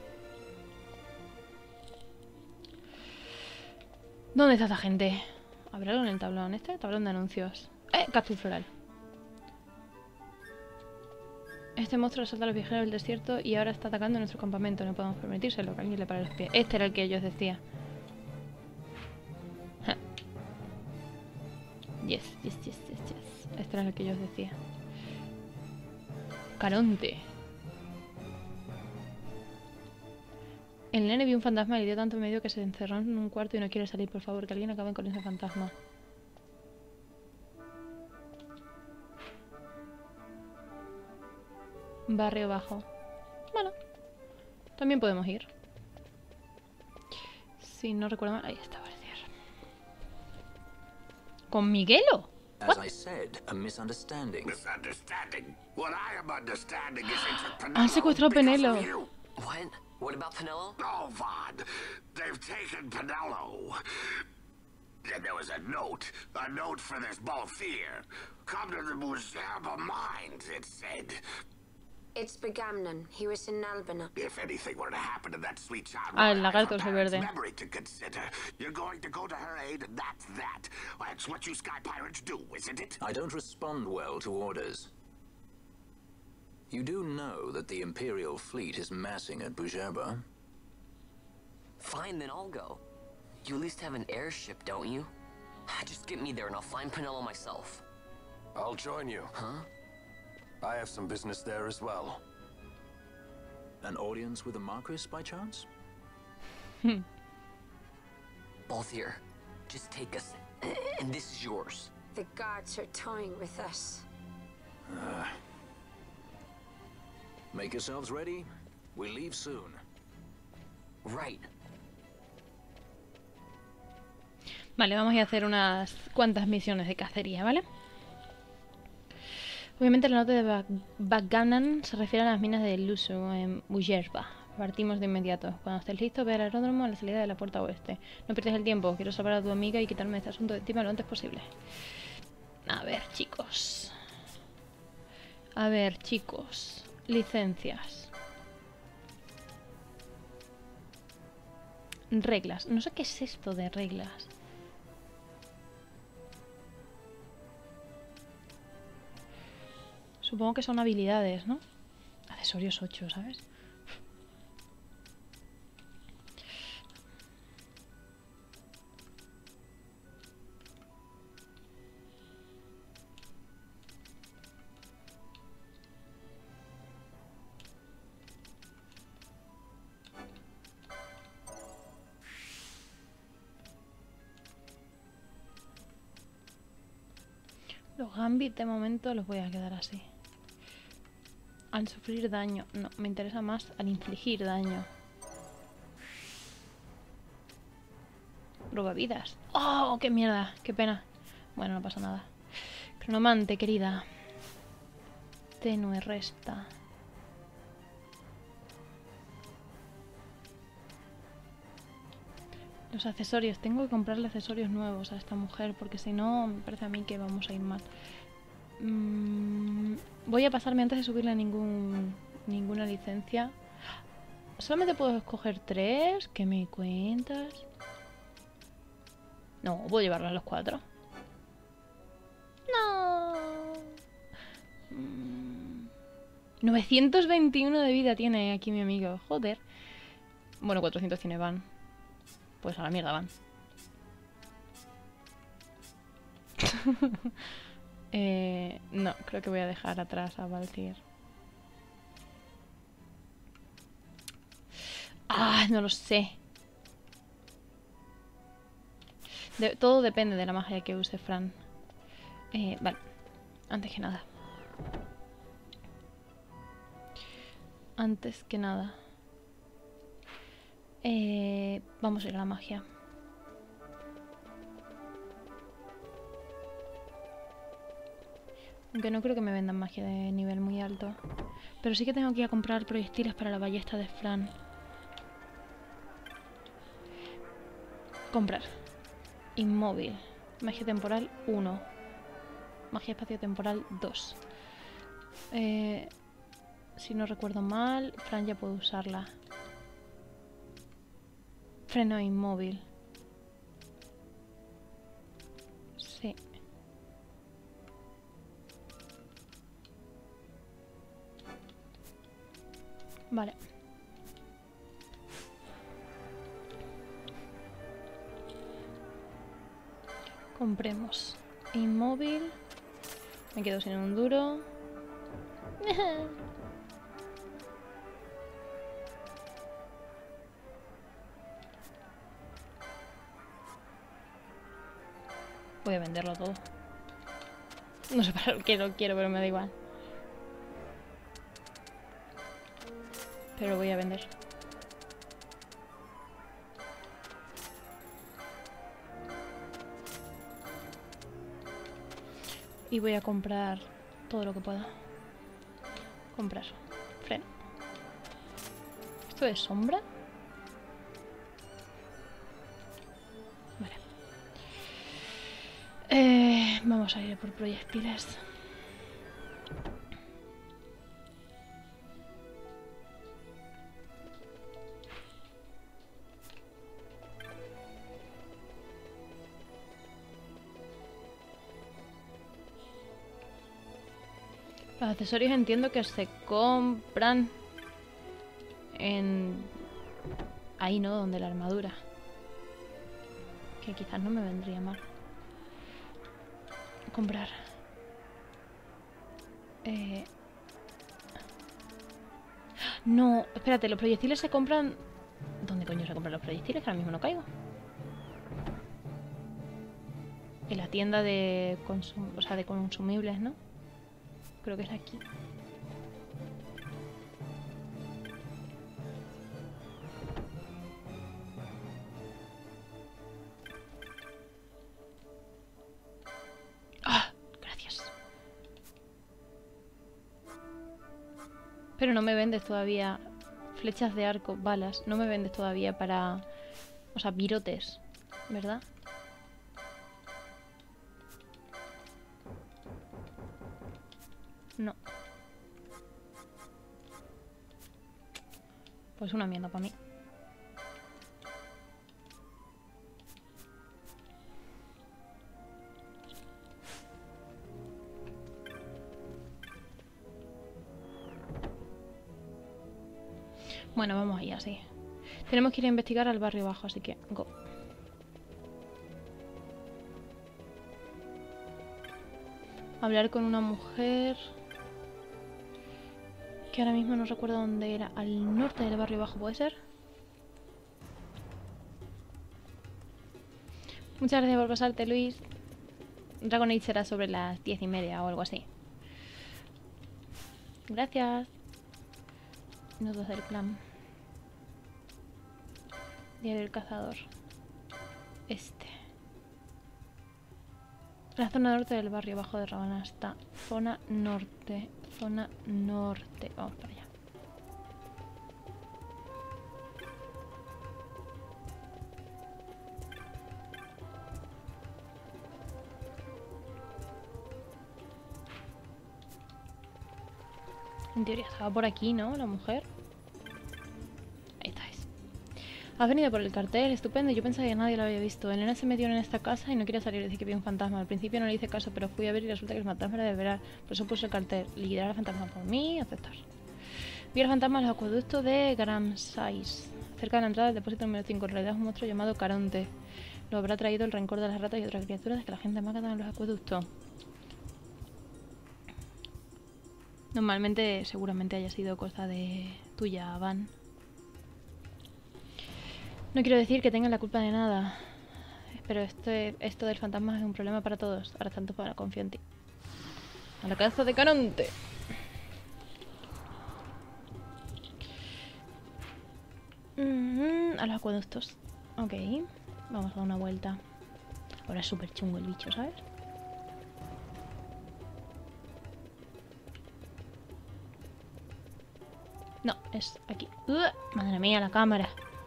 ¿Dónde está esta gente? ¿Habrá algo en el tablón este? Tablón de anuncios. ¡Eh! Cactus floral. Este monstruo asalta a los viajeros del desierto y ahora está atacando nuestro campamento. No podemos permitírselo, que alguien le pare los pies. Este era el que ellos decía. Ja. Yes, yes, yes, yes, yes. Este era el que ellos decía. Caronte. El nene vio un fantasma y le dio tanto miedo que se encerró en un cuarto y no quiere salir. Por favor, que alguien acabe con ese fantasma. Barrio bajo. Bueno, también podemos ir. Si no recuerdo mal, ahí está, parece. ¿Con Miguelo? As I said, a misunderstanding. Misunderstanding? What I am understanding is it's with Penelo. Han secuestrado a Penelo. What? What about Penelo? Oh, Vaughn. They've taken Penelo. And there was a note. A note for this Balthier. Come to the Muserba Mines, it said. It's Begamnon. He was in Albina. If anything were to happen to that sweet child, Ah, el lagarto ese Baron's verde. memory to consider. You're going to go to her aid, and that's that. That's what you Sky Pirates do, isn't it? I don't respond well to orders. You do know that the Imperial fleet is massing at Bujerba? Fine, then I'll go. You at least have an airship, don't you? Just get me there and I'll find Penelo myself. I'll join you. Huh? I have some business there as well. An audience with the Marquis, by chance? Balthier, just take us, and this is yours. The guards are toying with us. Uh, make yourselves ready. We leave soon. Right. Vale, vamos a ir a hacer unas cuantas misiones de cacería, ¿vale? Obviamente la nota de Backgammon se refiere a las minas de Lusu en Bujerba. Partimos de inmediato. Cuando estés listo, ve al aeródromo a la salida de la puerta oeste. No pierdas el tiempo. Quiero salvar a tu amiga y quitarme este asunto de encima lo antes posible. A ver, chicos. A ver, chicos. Licencias. Reglas. No sé qué es esto de reglas. Supongo que son habilidades, ¿no? Accesorios ocho, ¿sabes? Los gambits de momento los voy a quedar así. Al sufrir daño. No, me interesa más al infligir daño. Roba vidas. ¡Oh, qué mierda! ¡Qué pena! Bueno, no pasa nada. Cronomante, querida. Tenue resta. Los accesorios. Tengo que comprarle accesorios nuevos a esta mujer porque si no, me parece a mí que vamos a ir mal. Mm, voy a pasarme antes de subirle ningún ninguna licencia. Solamente puedo escoger tres. ¿Qué me cuentas? No, puedo llevarlo a los cuatro. No. Mm, novecientos veintiuno de vida tiene aquí mi amigo. Joder. Bueno, cuatrocientos tiene Van. Pues a la mierda Van. Eh, no, creo que voy a dejar atrás a Balthier. Ah, no lo sé. De, todo depende de la magia que use Fran. Eh, vale, antes que nada. Antes que nada. Eh, vamos a ir a la magia. Aunque no creo que me vendan magia de nivel muy alto. Pero sí que tengo que ir a comprar proyectiles para la ballesta de Fran. Comprar. Inmóvil. Magia temporal uno. Magia espacio-temporal dos. Eh, si no recuerdo mal, Fran ya puede usarla. Freno inmóvil. Sí. Vale. Compremos. Inmóvil. Me quedo sin un duro. Voy a venderlo todo. No sé para qué lo quiero, pero me da igual. pero voy a vender. Y voy a comprar todo lo que pueda. Comprar. Freno. ¿Esto es sombra? Vale. Eh, vamos a ir por proyectiles. Los accesorios entiendo que se compran en... ahí, ¿no? Donde la armadura. Que quizás no me vendría mal. Comprar. Eh... No, espérate, los proyectiles se compran... ¿Dónde coño se compran los proyectiles? Que ahora mismo no caigo. En la tienda de consum... o sea, de consumibles, ¿no? Creo que es aquí. ¡Ah! Gracias. Pero no me vendes todavía flechas de arco, balas. No me vendes todavía para... o sea, virotes, ¿verdad? No. Pues una mierda para mí. Bueno, vamos ahí así. Tenemos que ir a investigar al barrio bajo, así que go. Hablar con una mujer que ahora mismo no recuerdo dónde era. Al norte del barrio bajo, ¿puede ser? Muchas gracias por pasarte, Luis. Dragon Age será sobre las diez y media o algo así. Gracias. Notas del clan. Diario del cazador. Este. La zona norte del barrio bajo de Rabanasta. Zona norte. Zona norte. Vamos para allá. En teoría estaba por aquí, ¿no? La mujer. Ahí estáis. Has venido por el cartel, estupendo. Yo pensaba que nadie lo había visto. Elena se metió en esta casa y no quería salir. Dice que vio un fantasma. Al principio no le hice caso, pero fui a ver y resulta que el fantasma era de verar. Por eso puse el cartel. Liquidar al fantasma por mí, aceptar. Vi al fantasma en los acueductos de Gramsais, cerca de la entrada del depósito número cinco. En realidad es un monstruo llamado Caronte. Lo habrá traído el rencor de las ratas y otras criaturas que la gente mata en los acueductos. Normalmente, seguramente haya sido cosa de tuya, Van. No quiero decir que tengan la culpa de nada, pero este, esto del fantasma es un problema para todos. Ahora tanto para confío en ti. A la casa de Caronte. Mm-hmm, a los acueductos. Ok, vamos a dar una vuelta. Ahora es súper chungo el bicho, ¿sabes? No, es aquí. Uh, madre mía, la cámara.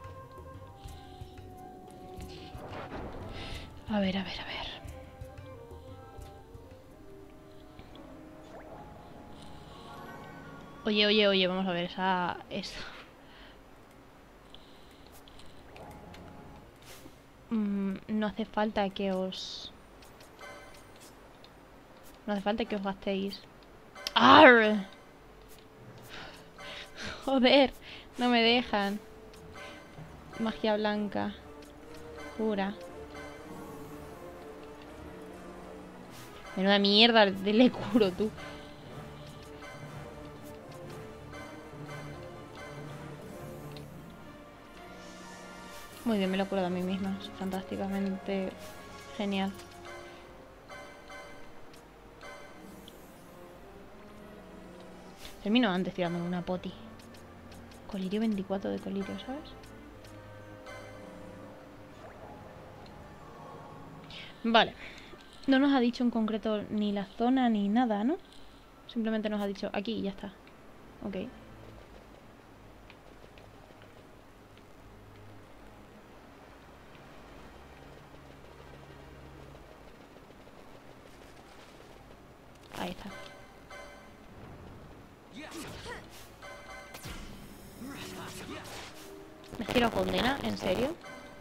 A ver, a ver, a ver. Oye, oye, oye, vamos a ver esa... esa. Mm, no hace falta que os... No hace falta que os gastéis... ¡Arr! Joder, no me dejan. Magia blanca. Pura. Menuda mierda, dele curo tú. Muy bien, me lo curo a mí misma. Es fantásticamente genial. Termino antes tirándome una poti. Colirio veinticuatro de colirio, ¿sabes? Vale. No nos ha dicho en concreto ni la zona ni nada, ¿no? Simplemente nos ha dicho aquí y ya está. Ok. Ahí está. ¿Me has tirado condena? ¿En serio?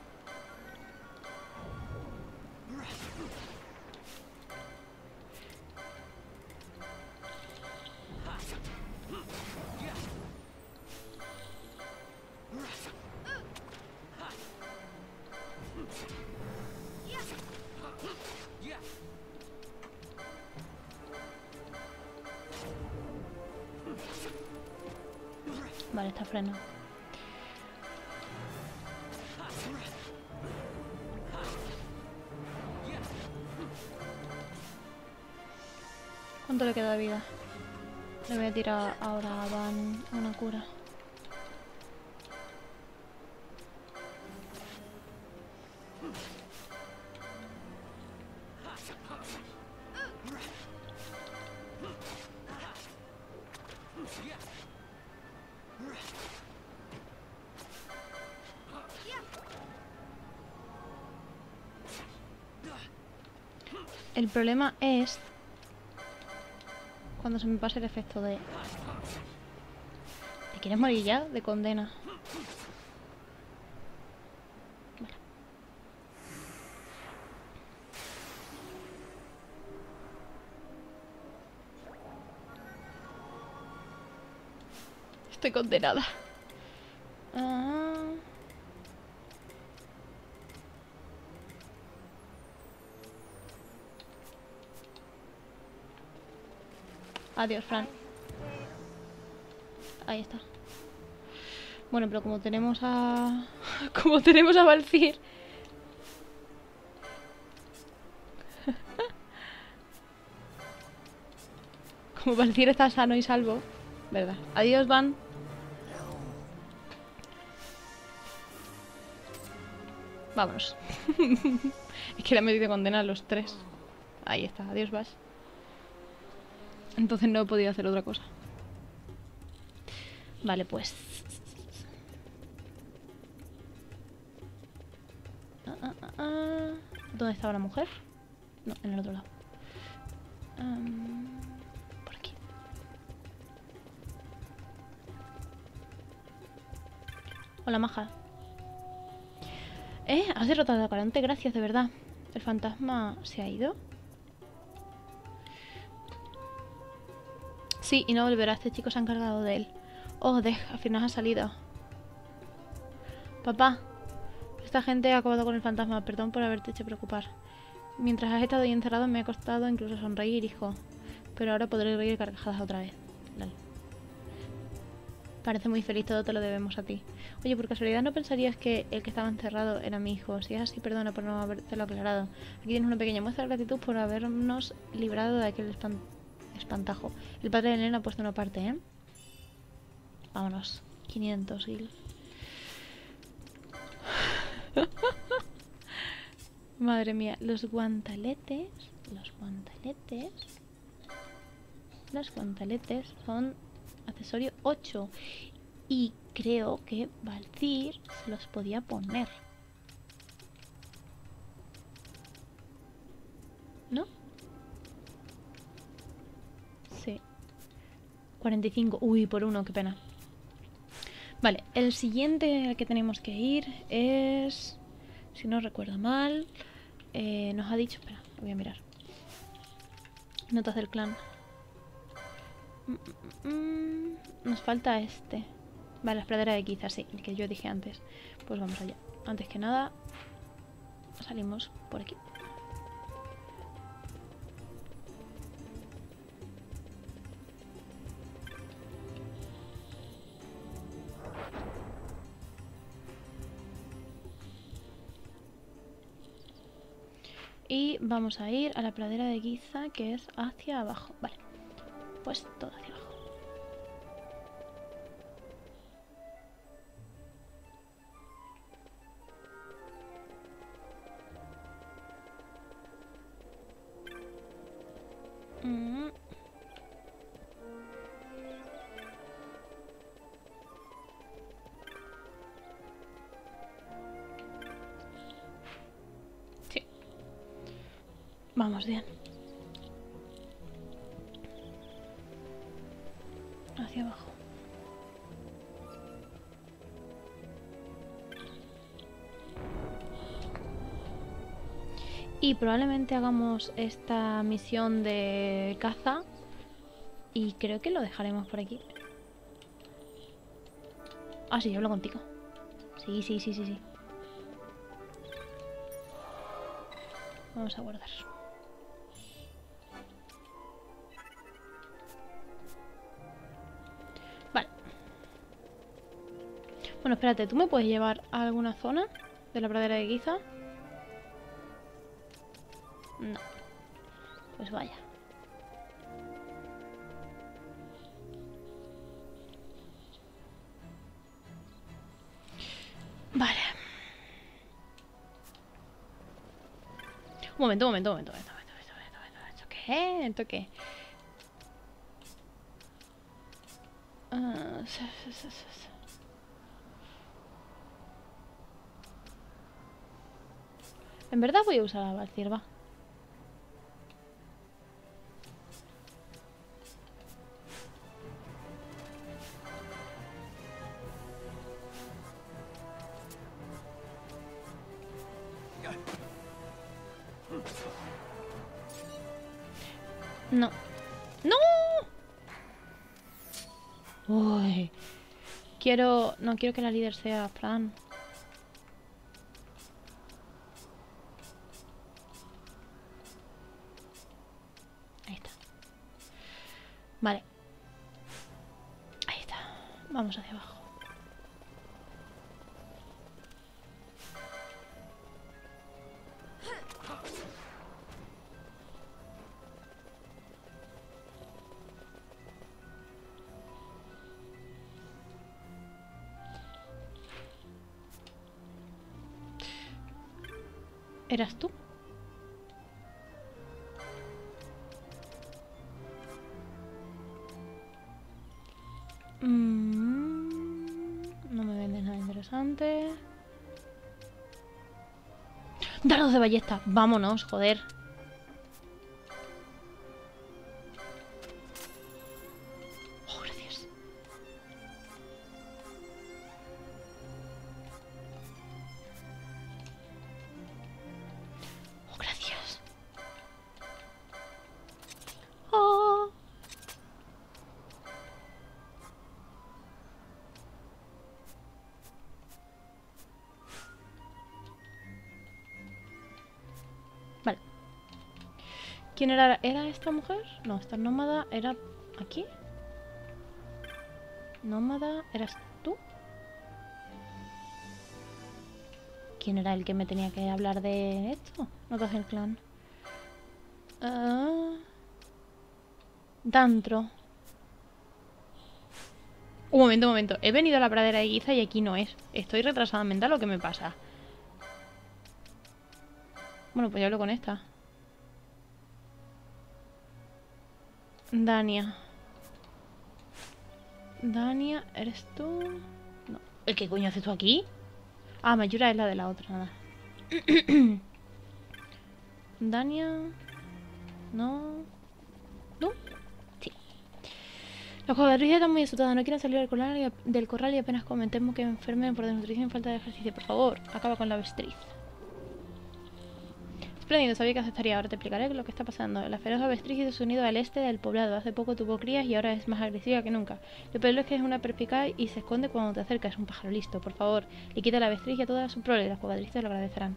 Vale, está frenado. ¿Cuánto le queda de vida? Le voy a tirar ahora a Van una cura. El problema es cuando se me pase el efecto de... ¿Te quieres morir ya? De condena. Vale. Estoy condenada. Ah... Adiós, Fran. Ahí está. Bueno, pero como tenemos a... Como tenemos a Balcir... Como Balcir está sano y salvo. ¿Verdad? Adiós, Van. Vámonos. Es que le han metido condena a los tres. Ahí está. Adiós, Vas. Entonces no he podido hacer otra cosa. Vale, pues... Ah, ah, ah, ah. ¿Dónde estaba la mujer? No, en el otro lado. Um, por aquí. Hola, maja. Eh, has derrotado a Caronte, gracias, de verdad. ¿El fantasma se ha ido? Sí, y no volverá. Este chico se ha encargado de él. Oh, Dej, al final ha salido. Papá, esta gente ha acabado con el fantasma. Perdón por haberte hecho preocupar. Mientras has estado ahí encerrado me ha costado incluso sonreír, hijo. Pero ahora podré reír carcajadas otra vez. Dale. Parece muy feliz, todo te lo debemos a ti. Oye, por casualidad no pensarías que el que estaba encerrado era mi hijo. Si es así, perdona por no habértelo aclarado. Aquí tienes una pequeña muestra de gratitud por habernos librado de aquel espan espantajo. El padre de Elena ha puesto una parte, ¿eh? Vámonos. quinientos gil. Madre mía, los guantaletes. Los guantaletes. Los guantaletes son accesorio ocho. Y creo que Balcir se los podía poner. ¿No? Sí. cuarenta y cinco. Uy, por uno, qué pena. Vale, el siguiente al que tenemos que ir es... Si no recuerdo mal... Eh, nos ha dicho... Espera, lo voy a mirar. Notas del clan. Mm, mm, mm, nos falta este. Vale, la pradera de Giza, sí, el que yo dije antes. Pues vamos allá. Antes que nada, salimos por aquí. Y vamos a ir a la pradera de Giza, que es hacia abajo. Vale, pues todo hacia abajo. Vamos bien. Hacia abajo. Y probablemente hagamos esta misión de caza. Y creo que lo dejaremos por aquí. Ah, sí, yo hablo contigo. Sí, sí, sí, sí, sí. Vamos a guardar. Vale. Bueno, espérate, ¿tú me puedes llevar a alguna zona de la pradera de Giza? No. Pues vaya. Vale. Un momento, un momento, un momento, un momento, un momento, un momento, un momento. ¿Esto qué? ¿Esto qué? Ah, sí, sí, sí, sí, sí. En verdad voy a usar la Valcierva. No. ¡No! Uy. Quiero... No quiero que la líder sea Fran. Ahí está. Vale. Ahí está. Vamos hacia abajo. ¿Eras tú? Mm, no me vendes nada interesante. Dardos de ballesta. Vámonos, joder. Oh, gracias. Oh, gracias. Oh. Vale. ¿Quién era? ¿Era esta mujer? No, esta nómada era aquí. Nómada, ¿eras tú? ¿Quién era el que me tenía que hablar de esto? Notas del clan. Uh... Dantro. Un momento, un momento. He venido a la pradera de Giza y aquí no es. Estoy retrasada mental, ¿o qué me pasa? Bueno, pues yo hablo con esta. Dania. Dania, ¿eres tú? No. ¿El qué coño haces tú aquí? Ah, Mayura es la de la otra, nada. Dania. No. ¿No? Sí. Los cuadrillas están muy asustados. No quieren salir del corral, y, del corral y apenas comentemos que enfermen por desnutrición y falta de ejercicio. Por favor, acaba con la bestriz. Espléndido, sabía que aceptaría. Ahora te explicaré lo que está pasando. La feroz avestruz hizo su nido al este del poblado. Hace poco tuvo crías y ahora es más agresiva que nunca. Lo peor es que es una perspicaz y se esconde cuando te acercas. Es un pájaro listo. Por favor, liquida la avestruz y a toda su prole. Las cuadristas lo agradecerán.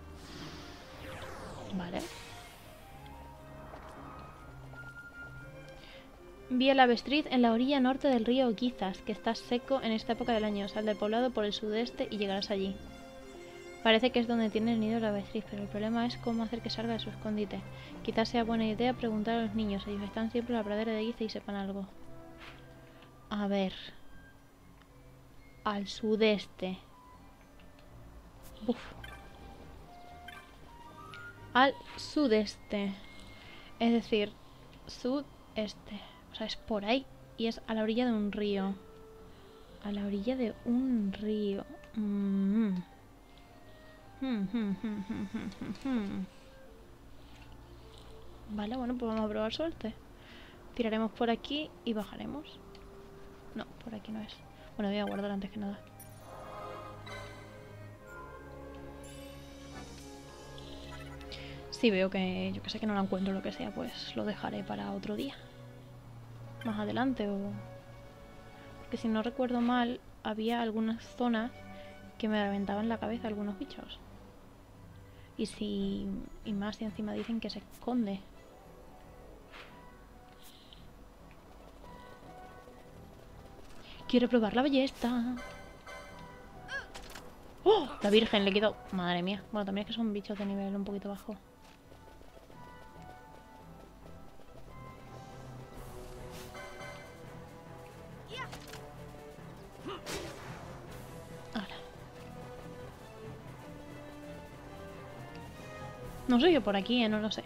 Vale. Vi a la avestruz en la orilla norte del río Gizas, que está seco en esta época del año. Sal del poblado por el sudeste y llegarás allí. Parece que es donde tiene el nido la avestruz, pero el problema es cómo hacer que salga de su escondite. Quizás sea buena idea preguntar a los niños. Ellos están siempre en la pradera de Giza y sepan algo. A ver. Al sudeste. Uf. Al sudeste. Es decir, sudeste. O sea, es por ahí. Y es a la orilla de un río. A la orilla de un río. Mm. Hmm, hmm, hmm, hmm, hmm, hmm. Vale, bueno, pues vamos a probar suerte. Tiraremos por aquí y bajaremos. No, por aquí no es. Bueno, voy a guardar antes que nada. Si veo que, yo que sé, que no la encuentro o lo que sea, pues lo dejaré para otro día. Más adelante o... Porque si no recuerdo mal, había algunas zonas que me reventaban la cabeza algunos bichos. Y si... Y más si encima dicen que se esconde. Quiero probar la ballesta. ¡Oh! La virgen le quitó. Madre mía. Bueno, también es que son bichos de nivel un poquito bajo. Ahora. No sé yo por aquí, ¿eh? No lo sé.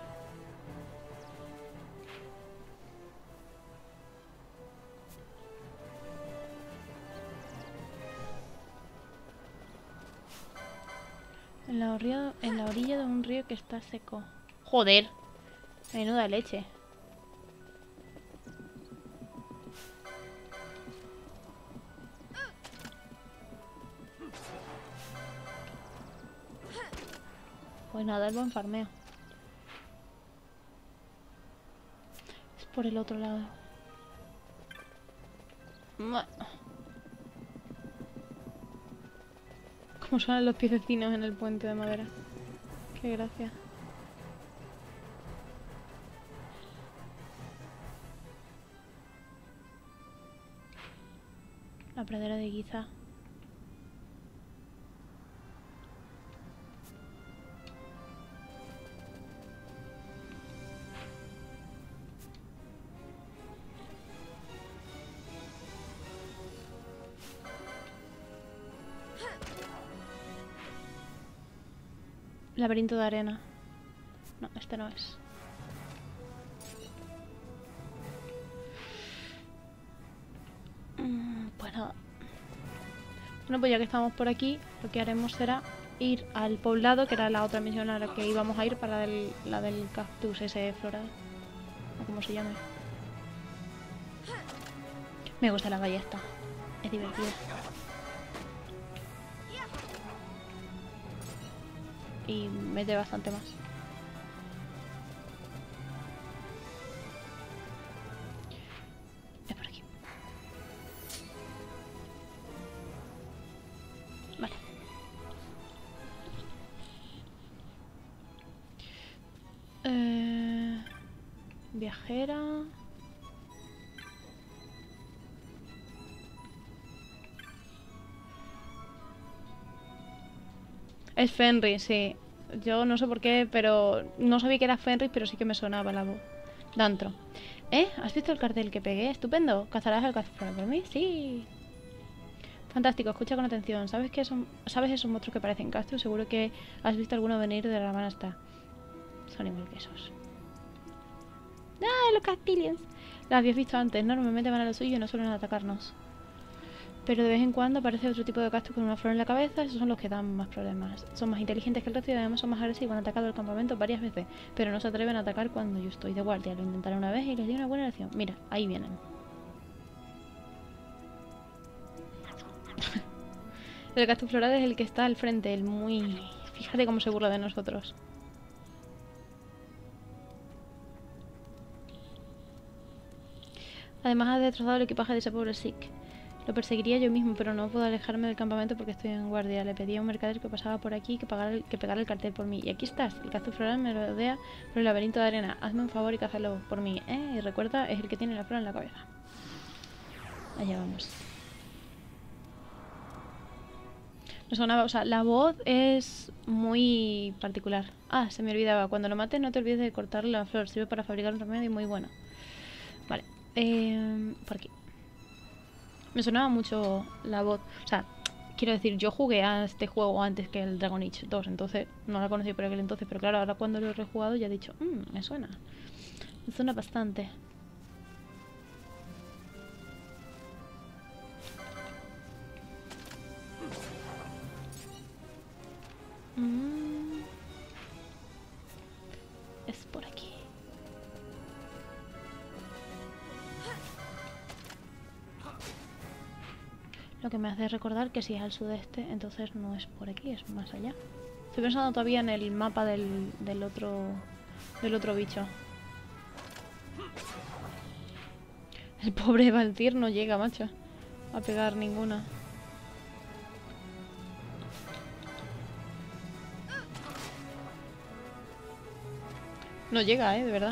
En la, orilla, en la orilla de un río que está seco. Joder. Menuda leche. Pues nada, el buen farmeo. Es por el otro lado. Bueno. Como suenan los piececinos en el puente de madera. Qué gracia. La pradera de Giza. Laberinto de arena. No, este no es. Mm, pues nada. Bueno, pues ya que estamos por aquí, lo que haremos será ir al poblado, que era la otra misión a la que íbamos a ir, para el, la del cactus ese floral. O como se llame. Me gusta la ballesta. Es divertida. Y mete bastante más. Es por aquí. Vale. Eh, viajera. Es Fenris, sí. Yo no sé por qué, pero no sabía que era Fenris, pero sí que me sonaba la voz. Dantro. ¿Eh? ¿Has visto el cartel que pegué? Estupendo. ¿Cazarás el cazador por mí? Sí. Fantástico, escucha con atención. ¿Sabes qué son, ¿Sabes esos monstruos que parecen castros? Seguro que has visto alguno venir de la Rabanasta. Son igual que esos. ¡Ah, los Castilians! Los habías visto antes. Normalmente van a lo suyo y no suelen atacarnos. Pero de vez en cuando aparece otro tipo de cactus con una flor en la cabeza. Esos son los que dan más problemas. Son más inteligentes que el resto y además son más agresivos. Han atacado el campamento varias veces, pero no se atreven a atacar cuando yo estoy de guardia. Lo intentaré una vez y les di una buena lección. Mira, ahí vienen. El cactus floral es el que está al frente, el muy... Fíjate cómo se burla de nosotros. Además ha destrozado el equipaje de ese pobre Sikh. Lo perseguiría yo mismo, pero no puedo alejarme del campamento porque estoy en guardia. Le pedí a un mercader que pasaba por aquí que, pagara el, que pegara el cartel por mí. Y aquí estás. El cactus floral me rodea por el laberinto de arena. Hazme un favor y cázalo por mí, ¿eh? Y recuerda, es el que tiene la flor en la cabeza. Allá vamos. No sonaba, o sea, la voz es muy particular. Ah, se me olvidaba. Cuando lo mates no te olvides de cortarle la flor. Sirve para fabricar un remedio muy bueno. Vale. Eh, por aquí. Me sonaba mucho la voz. O sea, quiero decir, yo jugué a este juego antes que el Dragon Age dos, entonces no la conocí por aquel entonces, pero claro, ahora cuando lo he rejugado ya he dicho, mmm, me suena. Me suena bastante. Mm. Es por aquí. Lo que me hace recordar que si es al sudeste, entonces no es por aquí, es más allá. Estoy pensando todavía en el mapa del, del otro del otro bicho. El pobre Valtir no llega, macho, a pegar ninguna. No llega, eh, de verdad.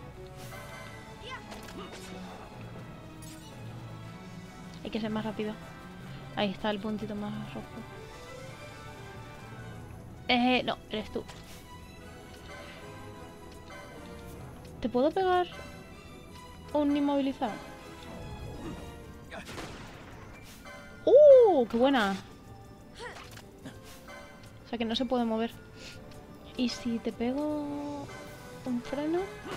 Hay que ser más rápido. Ahí está el puntito más rojo. Eh, no, eres tú. ¿Te puedo pegar un inmovilizado? ¡Uh! ¡Qué buena! O sea que no se puede mover. ¿Y si te pego un freno?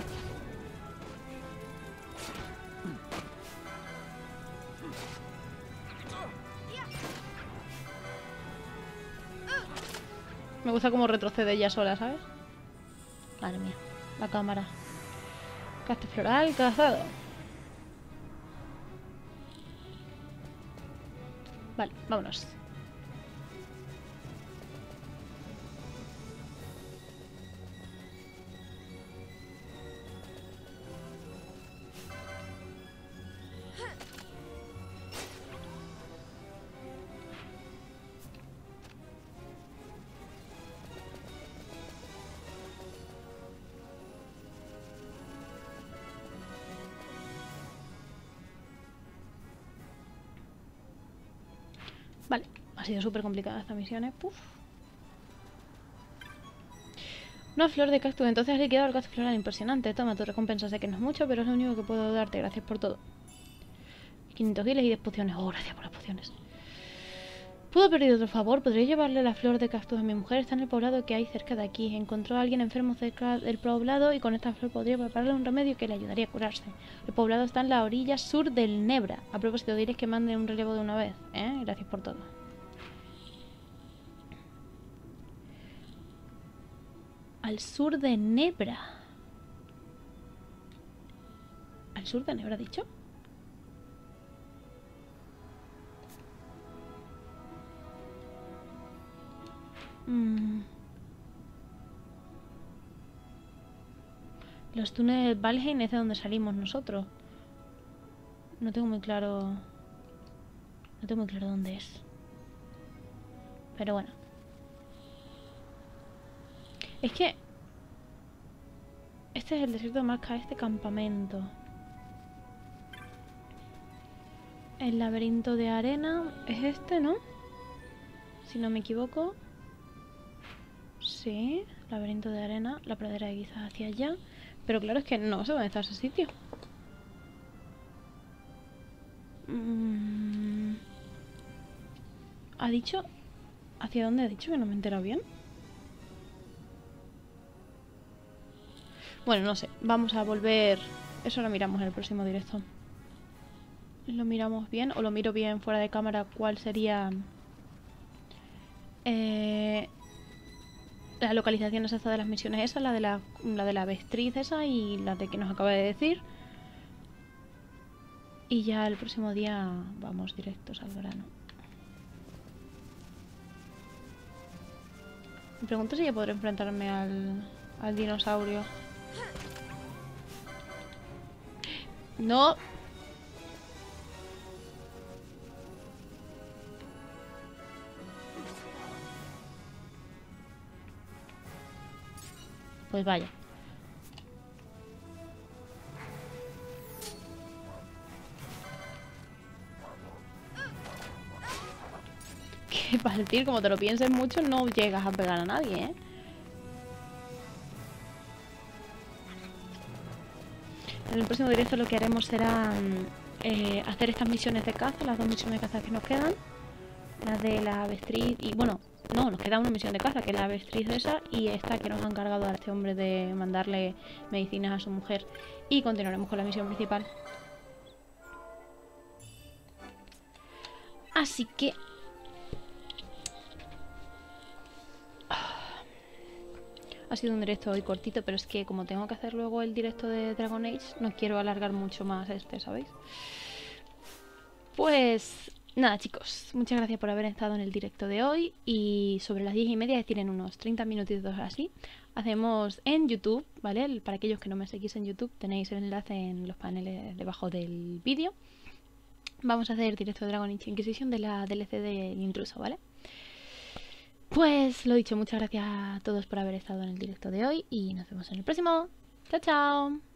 Me gusta cómo retrocede ella sola, ¿sabes? Madre mía, la cámara. Cactus floral cazado. Vale, vámonos. Vale, ha sido súper complicada esta misión, ¿eh? Puf. Una flor de cactus, entonces has liquidado el cactus floral impresionante. Toma, tu recompensa, sé que no es mucho, pero es lo único que puedo darte. Gracias por todo. quinientos giles y diez pociones. Oh, gracias por las pociones. ¿Puedo pedir otro favor? ¿Podría llevarle la flor de cactus a mi mujer? Está en el poblado que hay cerca de aquí. Encontró a alguien enfermo cerca del poblado y con esta flor podría prepararle un remedio que le ayudaría a curarse. El poblado está en la orilla sur del Nebra. A propósito, diles que mande un relevo de una vez. ¿Eh? Gracias por todo. Al sur de Nebra. ¿Al sur de Nebra, dicho? Mm. Los túneles Valheim es de donde salimos nosotros. No tengo muy claro. No tengo muy claro dónde es. Pero bueno. Es que este es el desierto de Marca, este campamento. El laberinto de arena es este, ¿no? Si no me equivoco. Sí, laberinto de arena, la pradera de quizás hacia allá. Pero claro, es que no sé dónde está ese sitio. Mm. ¿Ha dicho? ¿Hacia dónde ha dicho? Que no me he enterado bien. Bueno, no sé, vamos a volver. Eso lo miramos en el próximo directo. Lo miramos bien, o lo miro bien fuera de cámara. ¿Cuál sería eh, la localización exacta de las misiones esas? La de la, la de la Bestriz esa y la de que nos acaba de decir. Y ya el próximo día vamos directos al grano. Me pregunto si ya podré enfrentarme al, al dinosaurio. No. Pues vaya. Que partir, como te lo pienses mucho, no llegas a pegar a nadie, ¿eh? En el próximo directo lo que haremos será eh, hacer estas misiones de caza, las dos misiones de caza que nos quedan. La de la Bestriz y bueno, no, nos queda una misión de caza que es la Bestriz esa y esta que nos ha encargado a este hombre de mandarle medicinas a su mujer. Y continuaremos con la misión principal. Así que... Ha sido un directo hoy cortito, pero es que como tengo que hacer luego el directo de Dragon Age, no quiero alargar mucho más este, ¿sabéis? Pues nada, chicos, muchas gracias por haber estado en el directo de hoy. Y sobre las diez y media, es decir, en unos treinta minutitos así, hacemos en YouTube, ¿vale? Para aquellos que no me seguís en YouTube, tenéis el enlace en los paneles debajo del vídeo. Vamos a hacer directo de Dragon Age Inquisition de la D L C del intruso, ¿vale? Pues lo dicho, muchas gracias a todos por haber estado en el directo de hoy y nos vemos en el próximo. ¡Chao, chao!